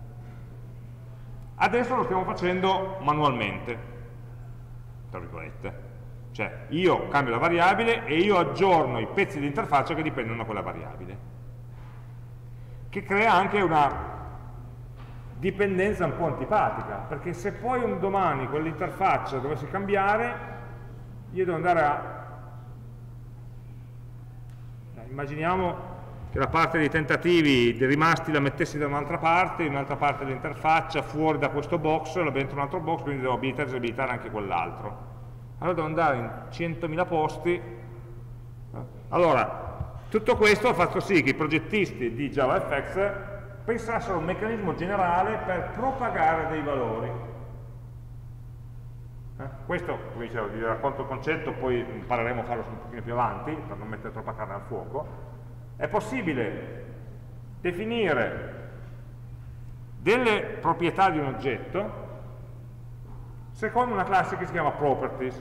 Adesso lo stiamo facendo manualmente, tra virgolette. Cioè io cambio la variabile e io aggiorno i pezzi di interfaccia che dipendono da quella variabile, che crea anche una dipendenza un po' antipatica, perché se poi un domani quell'interfaccia dovesse cambiare, io devo andare a... Immaginiamo che la parte dei tentativi dei rimasti la mettessi da un'altra parte, in un'altra parte dell'interfaccia, fuori da questo box, la dentro un altro box, quindi devo abilitare e disabilitare anche quell'altro. Allora devo andare in centomila posti. Allora, tutto questo ha fatto sì che i progettisti di JavaFX pensassero a un meccanismo generale per propagare dei valori. Eh? Questo, come dicevo, vi racconto il concetto, poi impareremo a farlo un pochino più avanti, per non mettere troppa carne al fuoco. È possibile definire delle proprietà di un oggetto secondo una classe che si chiama properties.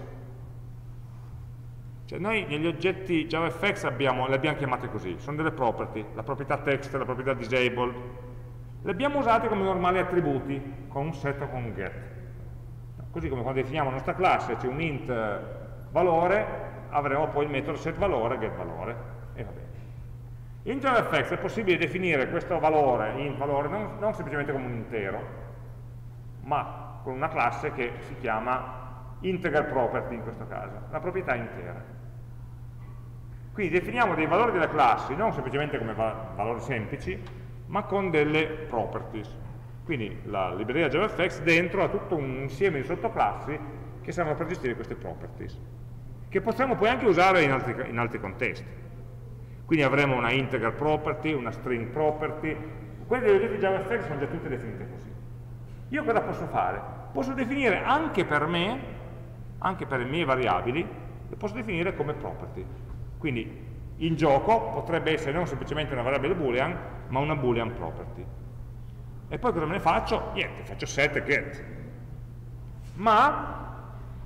Cioè noi negli oggetti JavaFX abbiamo, le abbiamo chiamate così, sono delle property, la proprietà text, la proprietà disabled, le abbiamo usate come normali attributi, con un set o con un get. Così come quando definiamo la nostra classe, c'è un int valore, avremo poi il metodo setValore, getValore, e va bene. In JavaFX è possibile definire questo valore, int valore, non, non semplicemente come un intero, ma con una classe che si chiama integer property in questo caso, la proprietà intera. Quindi definiamo dei valori delle classi, non semplicemente come valori semplici, ma con delle properties. Quindi la libreria JavaFX dentro ha tutto un insieme di sottoclassi che servono per gestire queste properties. che possiamo poi anche usare in altri, in altri contesti. Quindi avremo una integer property, una string property, quelle degli oggetti JavaScript sono già tutte definite così. Io cosa posso fare? Posso definire anche per me, anche per le mie variabili, le posso definire come property. Quindi in gioco potrebbe essere non semplicemente una variabile boolean, ma una boolean property. E poi cosa me ne faccio? Niente, faccio set e get. Ma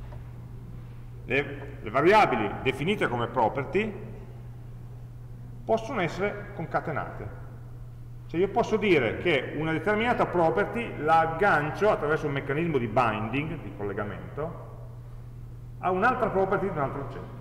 le, le variabili definite come property possono essere concatenate. Cioè io posso dire che una determinata property la aggancio attraverso un meccanismo di binding, di collegamento, a un'altra property di un altro oggetto.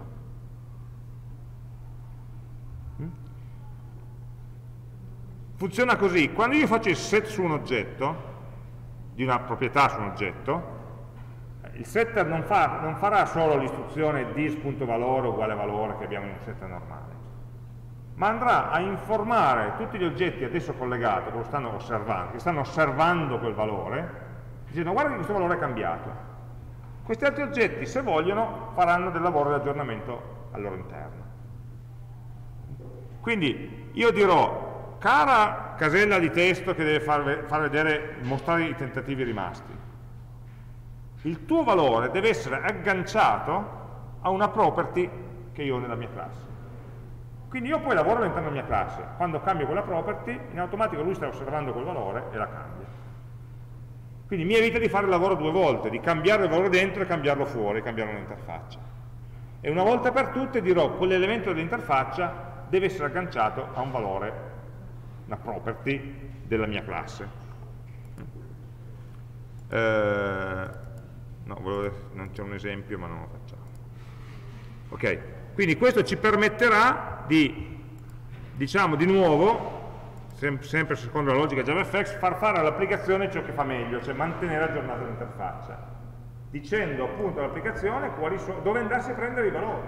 Funziona così: quando io faccio il set su un oggetto, di una proprietà su un oggetto, il setter non, fa, non farà solo l'istruzione dis.valore uguale valore che abbiamo in un setter normale, ma andrà a informare tutti gli oggetti adesso collegati, che lo stanno osservando, che stanno osservando quel valore, dicendo guarda che questo valore è cambiato. Questi altri oggetti, se vogliono, faranno del lavoro di aggiornamento al loro interno. Quindi io dirò, cara casella di testo che deve far, far vedere, mostrare i tentativi rimasti, il tuo valore deve essere agganciato a una property che io ho nella mia classe. Quindi io poi lavoro all'interno della mia classe, quando cambio quella property, in automatico lui sta osservando quel valore e la cambia. Quindi mi evita di fare il lavoro due volte, di cambiare il valore dentro e cambiarlo fuori, cambiare un'interfaccia. E una volta per tutte dirò, quell'elemento dell'interfaccia deve essere agganciato a un valore, una property della mia classe. Eh, no, non c'è un esempio, ma non lo facciamo. Ok, quindi questo ci permetterà di, diciamo di nuovo, sem sempre secondo la logica JavaFX, far fare all'applicazione ciò che fa meglio, cioè mantenere aggiornata l'interfaccia, dicendo appunto all'applicazione dove andarsi a prendere i valori.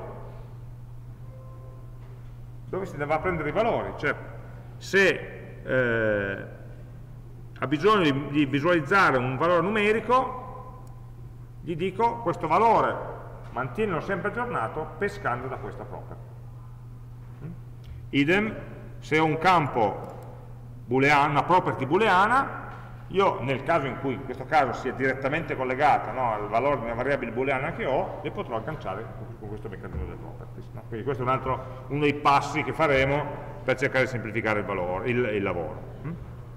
Dove si va a prendere i valori, cioè se eh, ha bisogno di, di visualizzare un valore numerico, gli dico questo valore mantienilo sempre aggiornato pescando da questa property. Idem, se ho un campo booleano, una property booleana, io nel caso in cui in questo caso sia direttamente collegata, no, al valore di una variabile booleana che ho, le potrò agganciare con questo meccanismo delle properties. No? Quindi questo è un altro, uno dei passi che faremo per cercare di semplificare il, valore, il, il lavoro. Mm?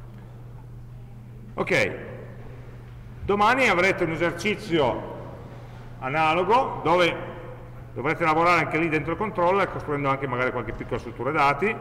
Ok, domani avrete un esercizio analogo dove dovrete lavorare anche lì dentro il controller, costruendo anche magari qualche piccola struttura dati.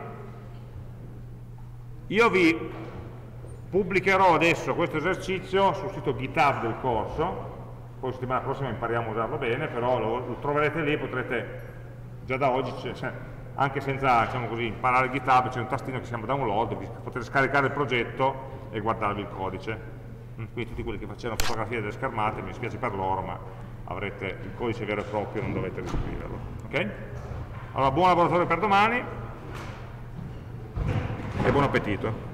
Io vi pubblicherò adesso questo esercizio sul sito GitHub del corso, poi la settimana prossima impariamo a usarlo bene, però lo, lo troverete lì, potrete già da oggi, cioè, anche senza diciamo così, imparare GitHub, c'è un tastino che si chiama download, potete scaricare il progetto e guardarvi il codice. Quindi tutti quelli che facevano fotografie delle schermate, mi spiace per loro, ma avrete il codice vero e proprio, non dovete riscriverlo. Ok? Allora, buon laboratorio per domani e buon appetito.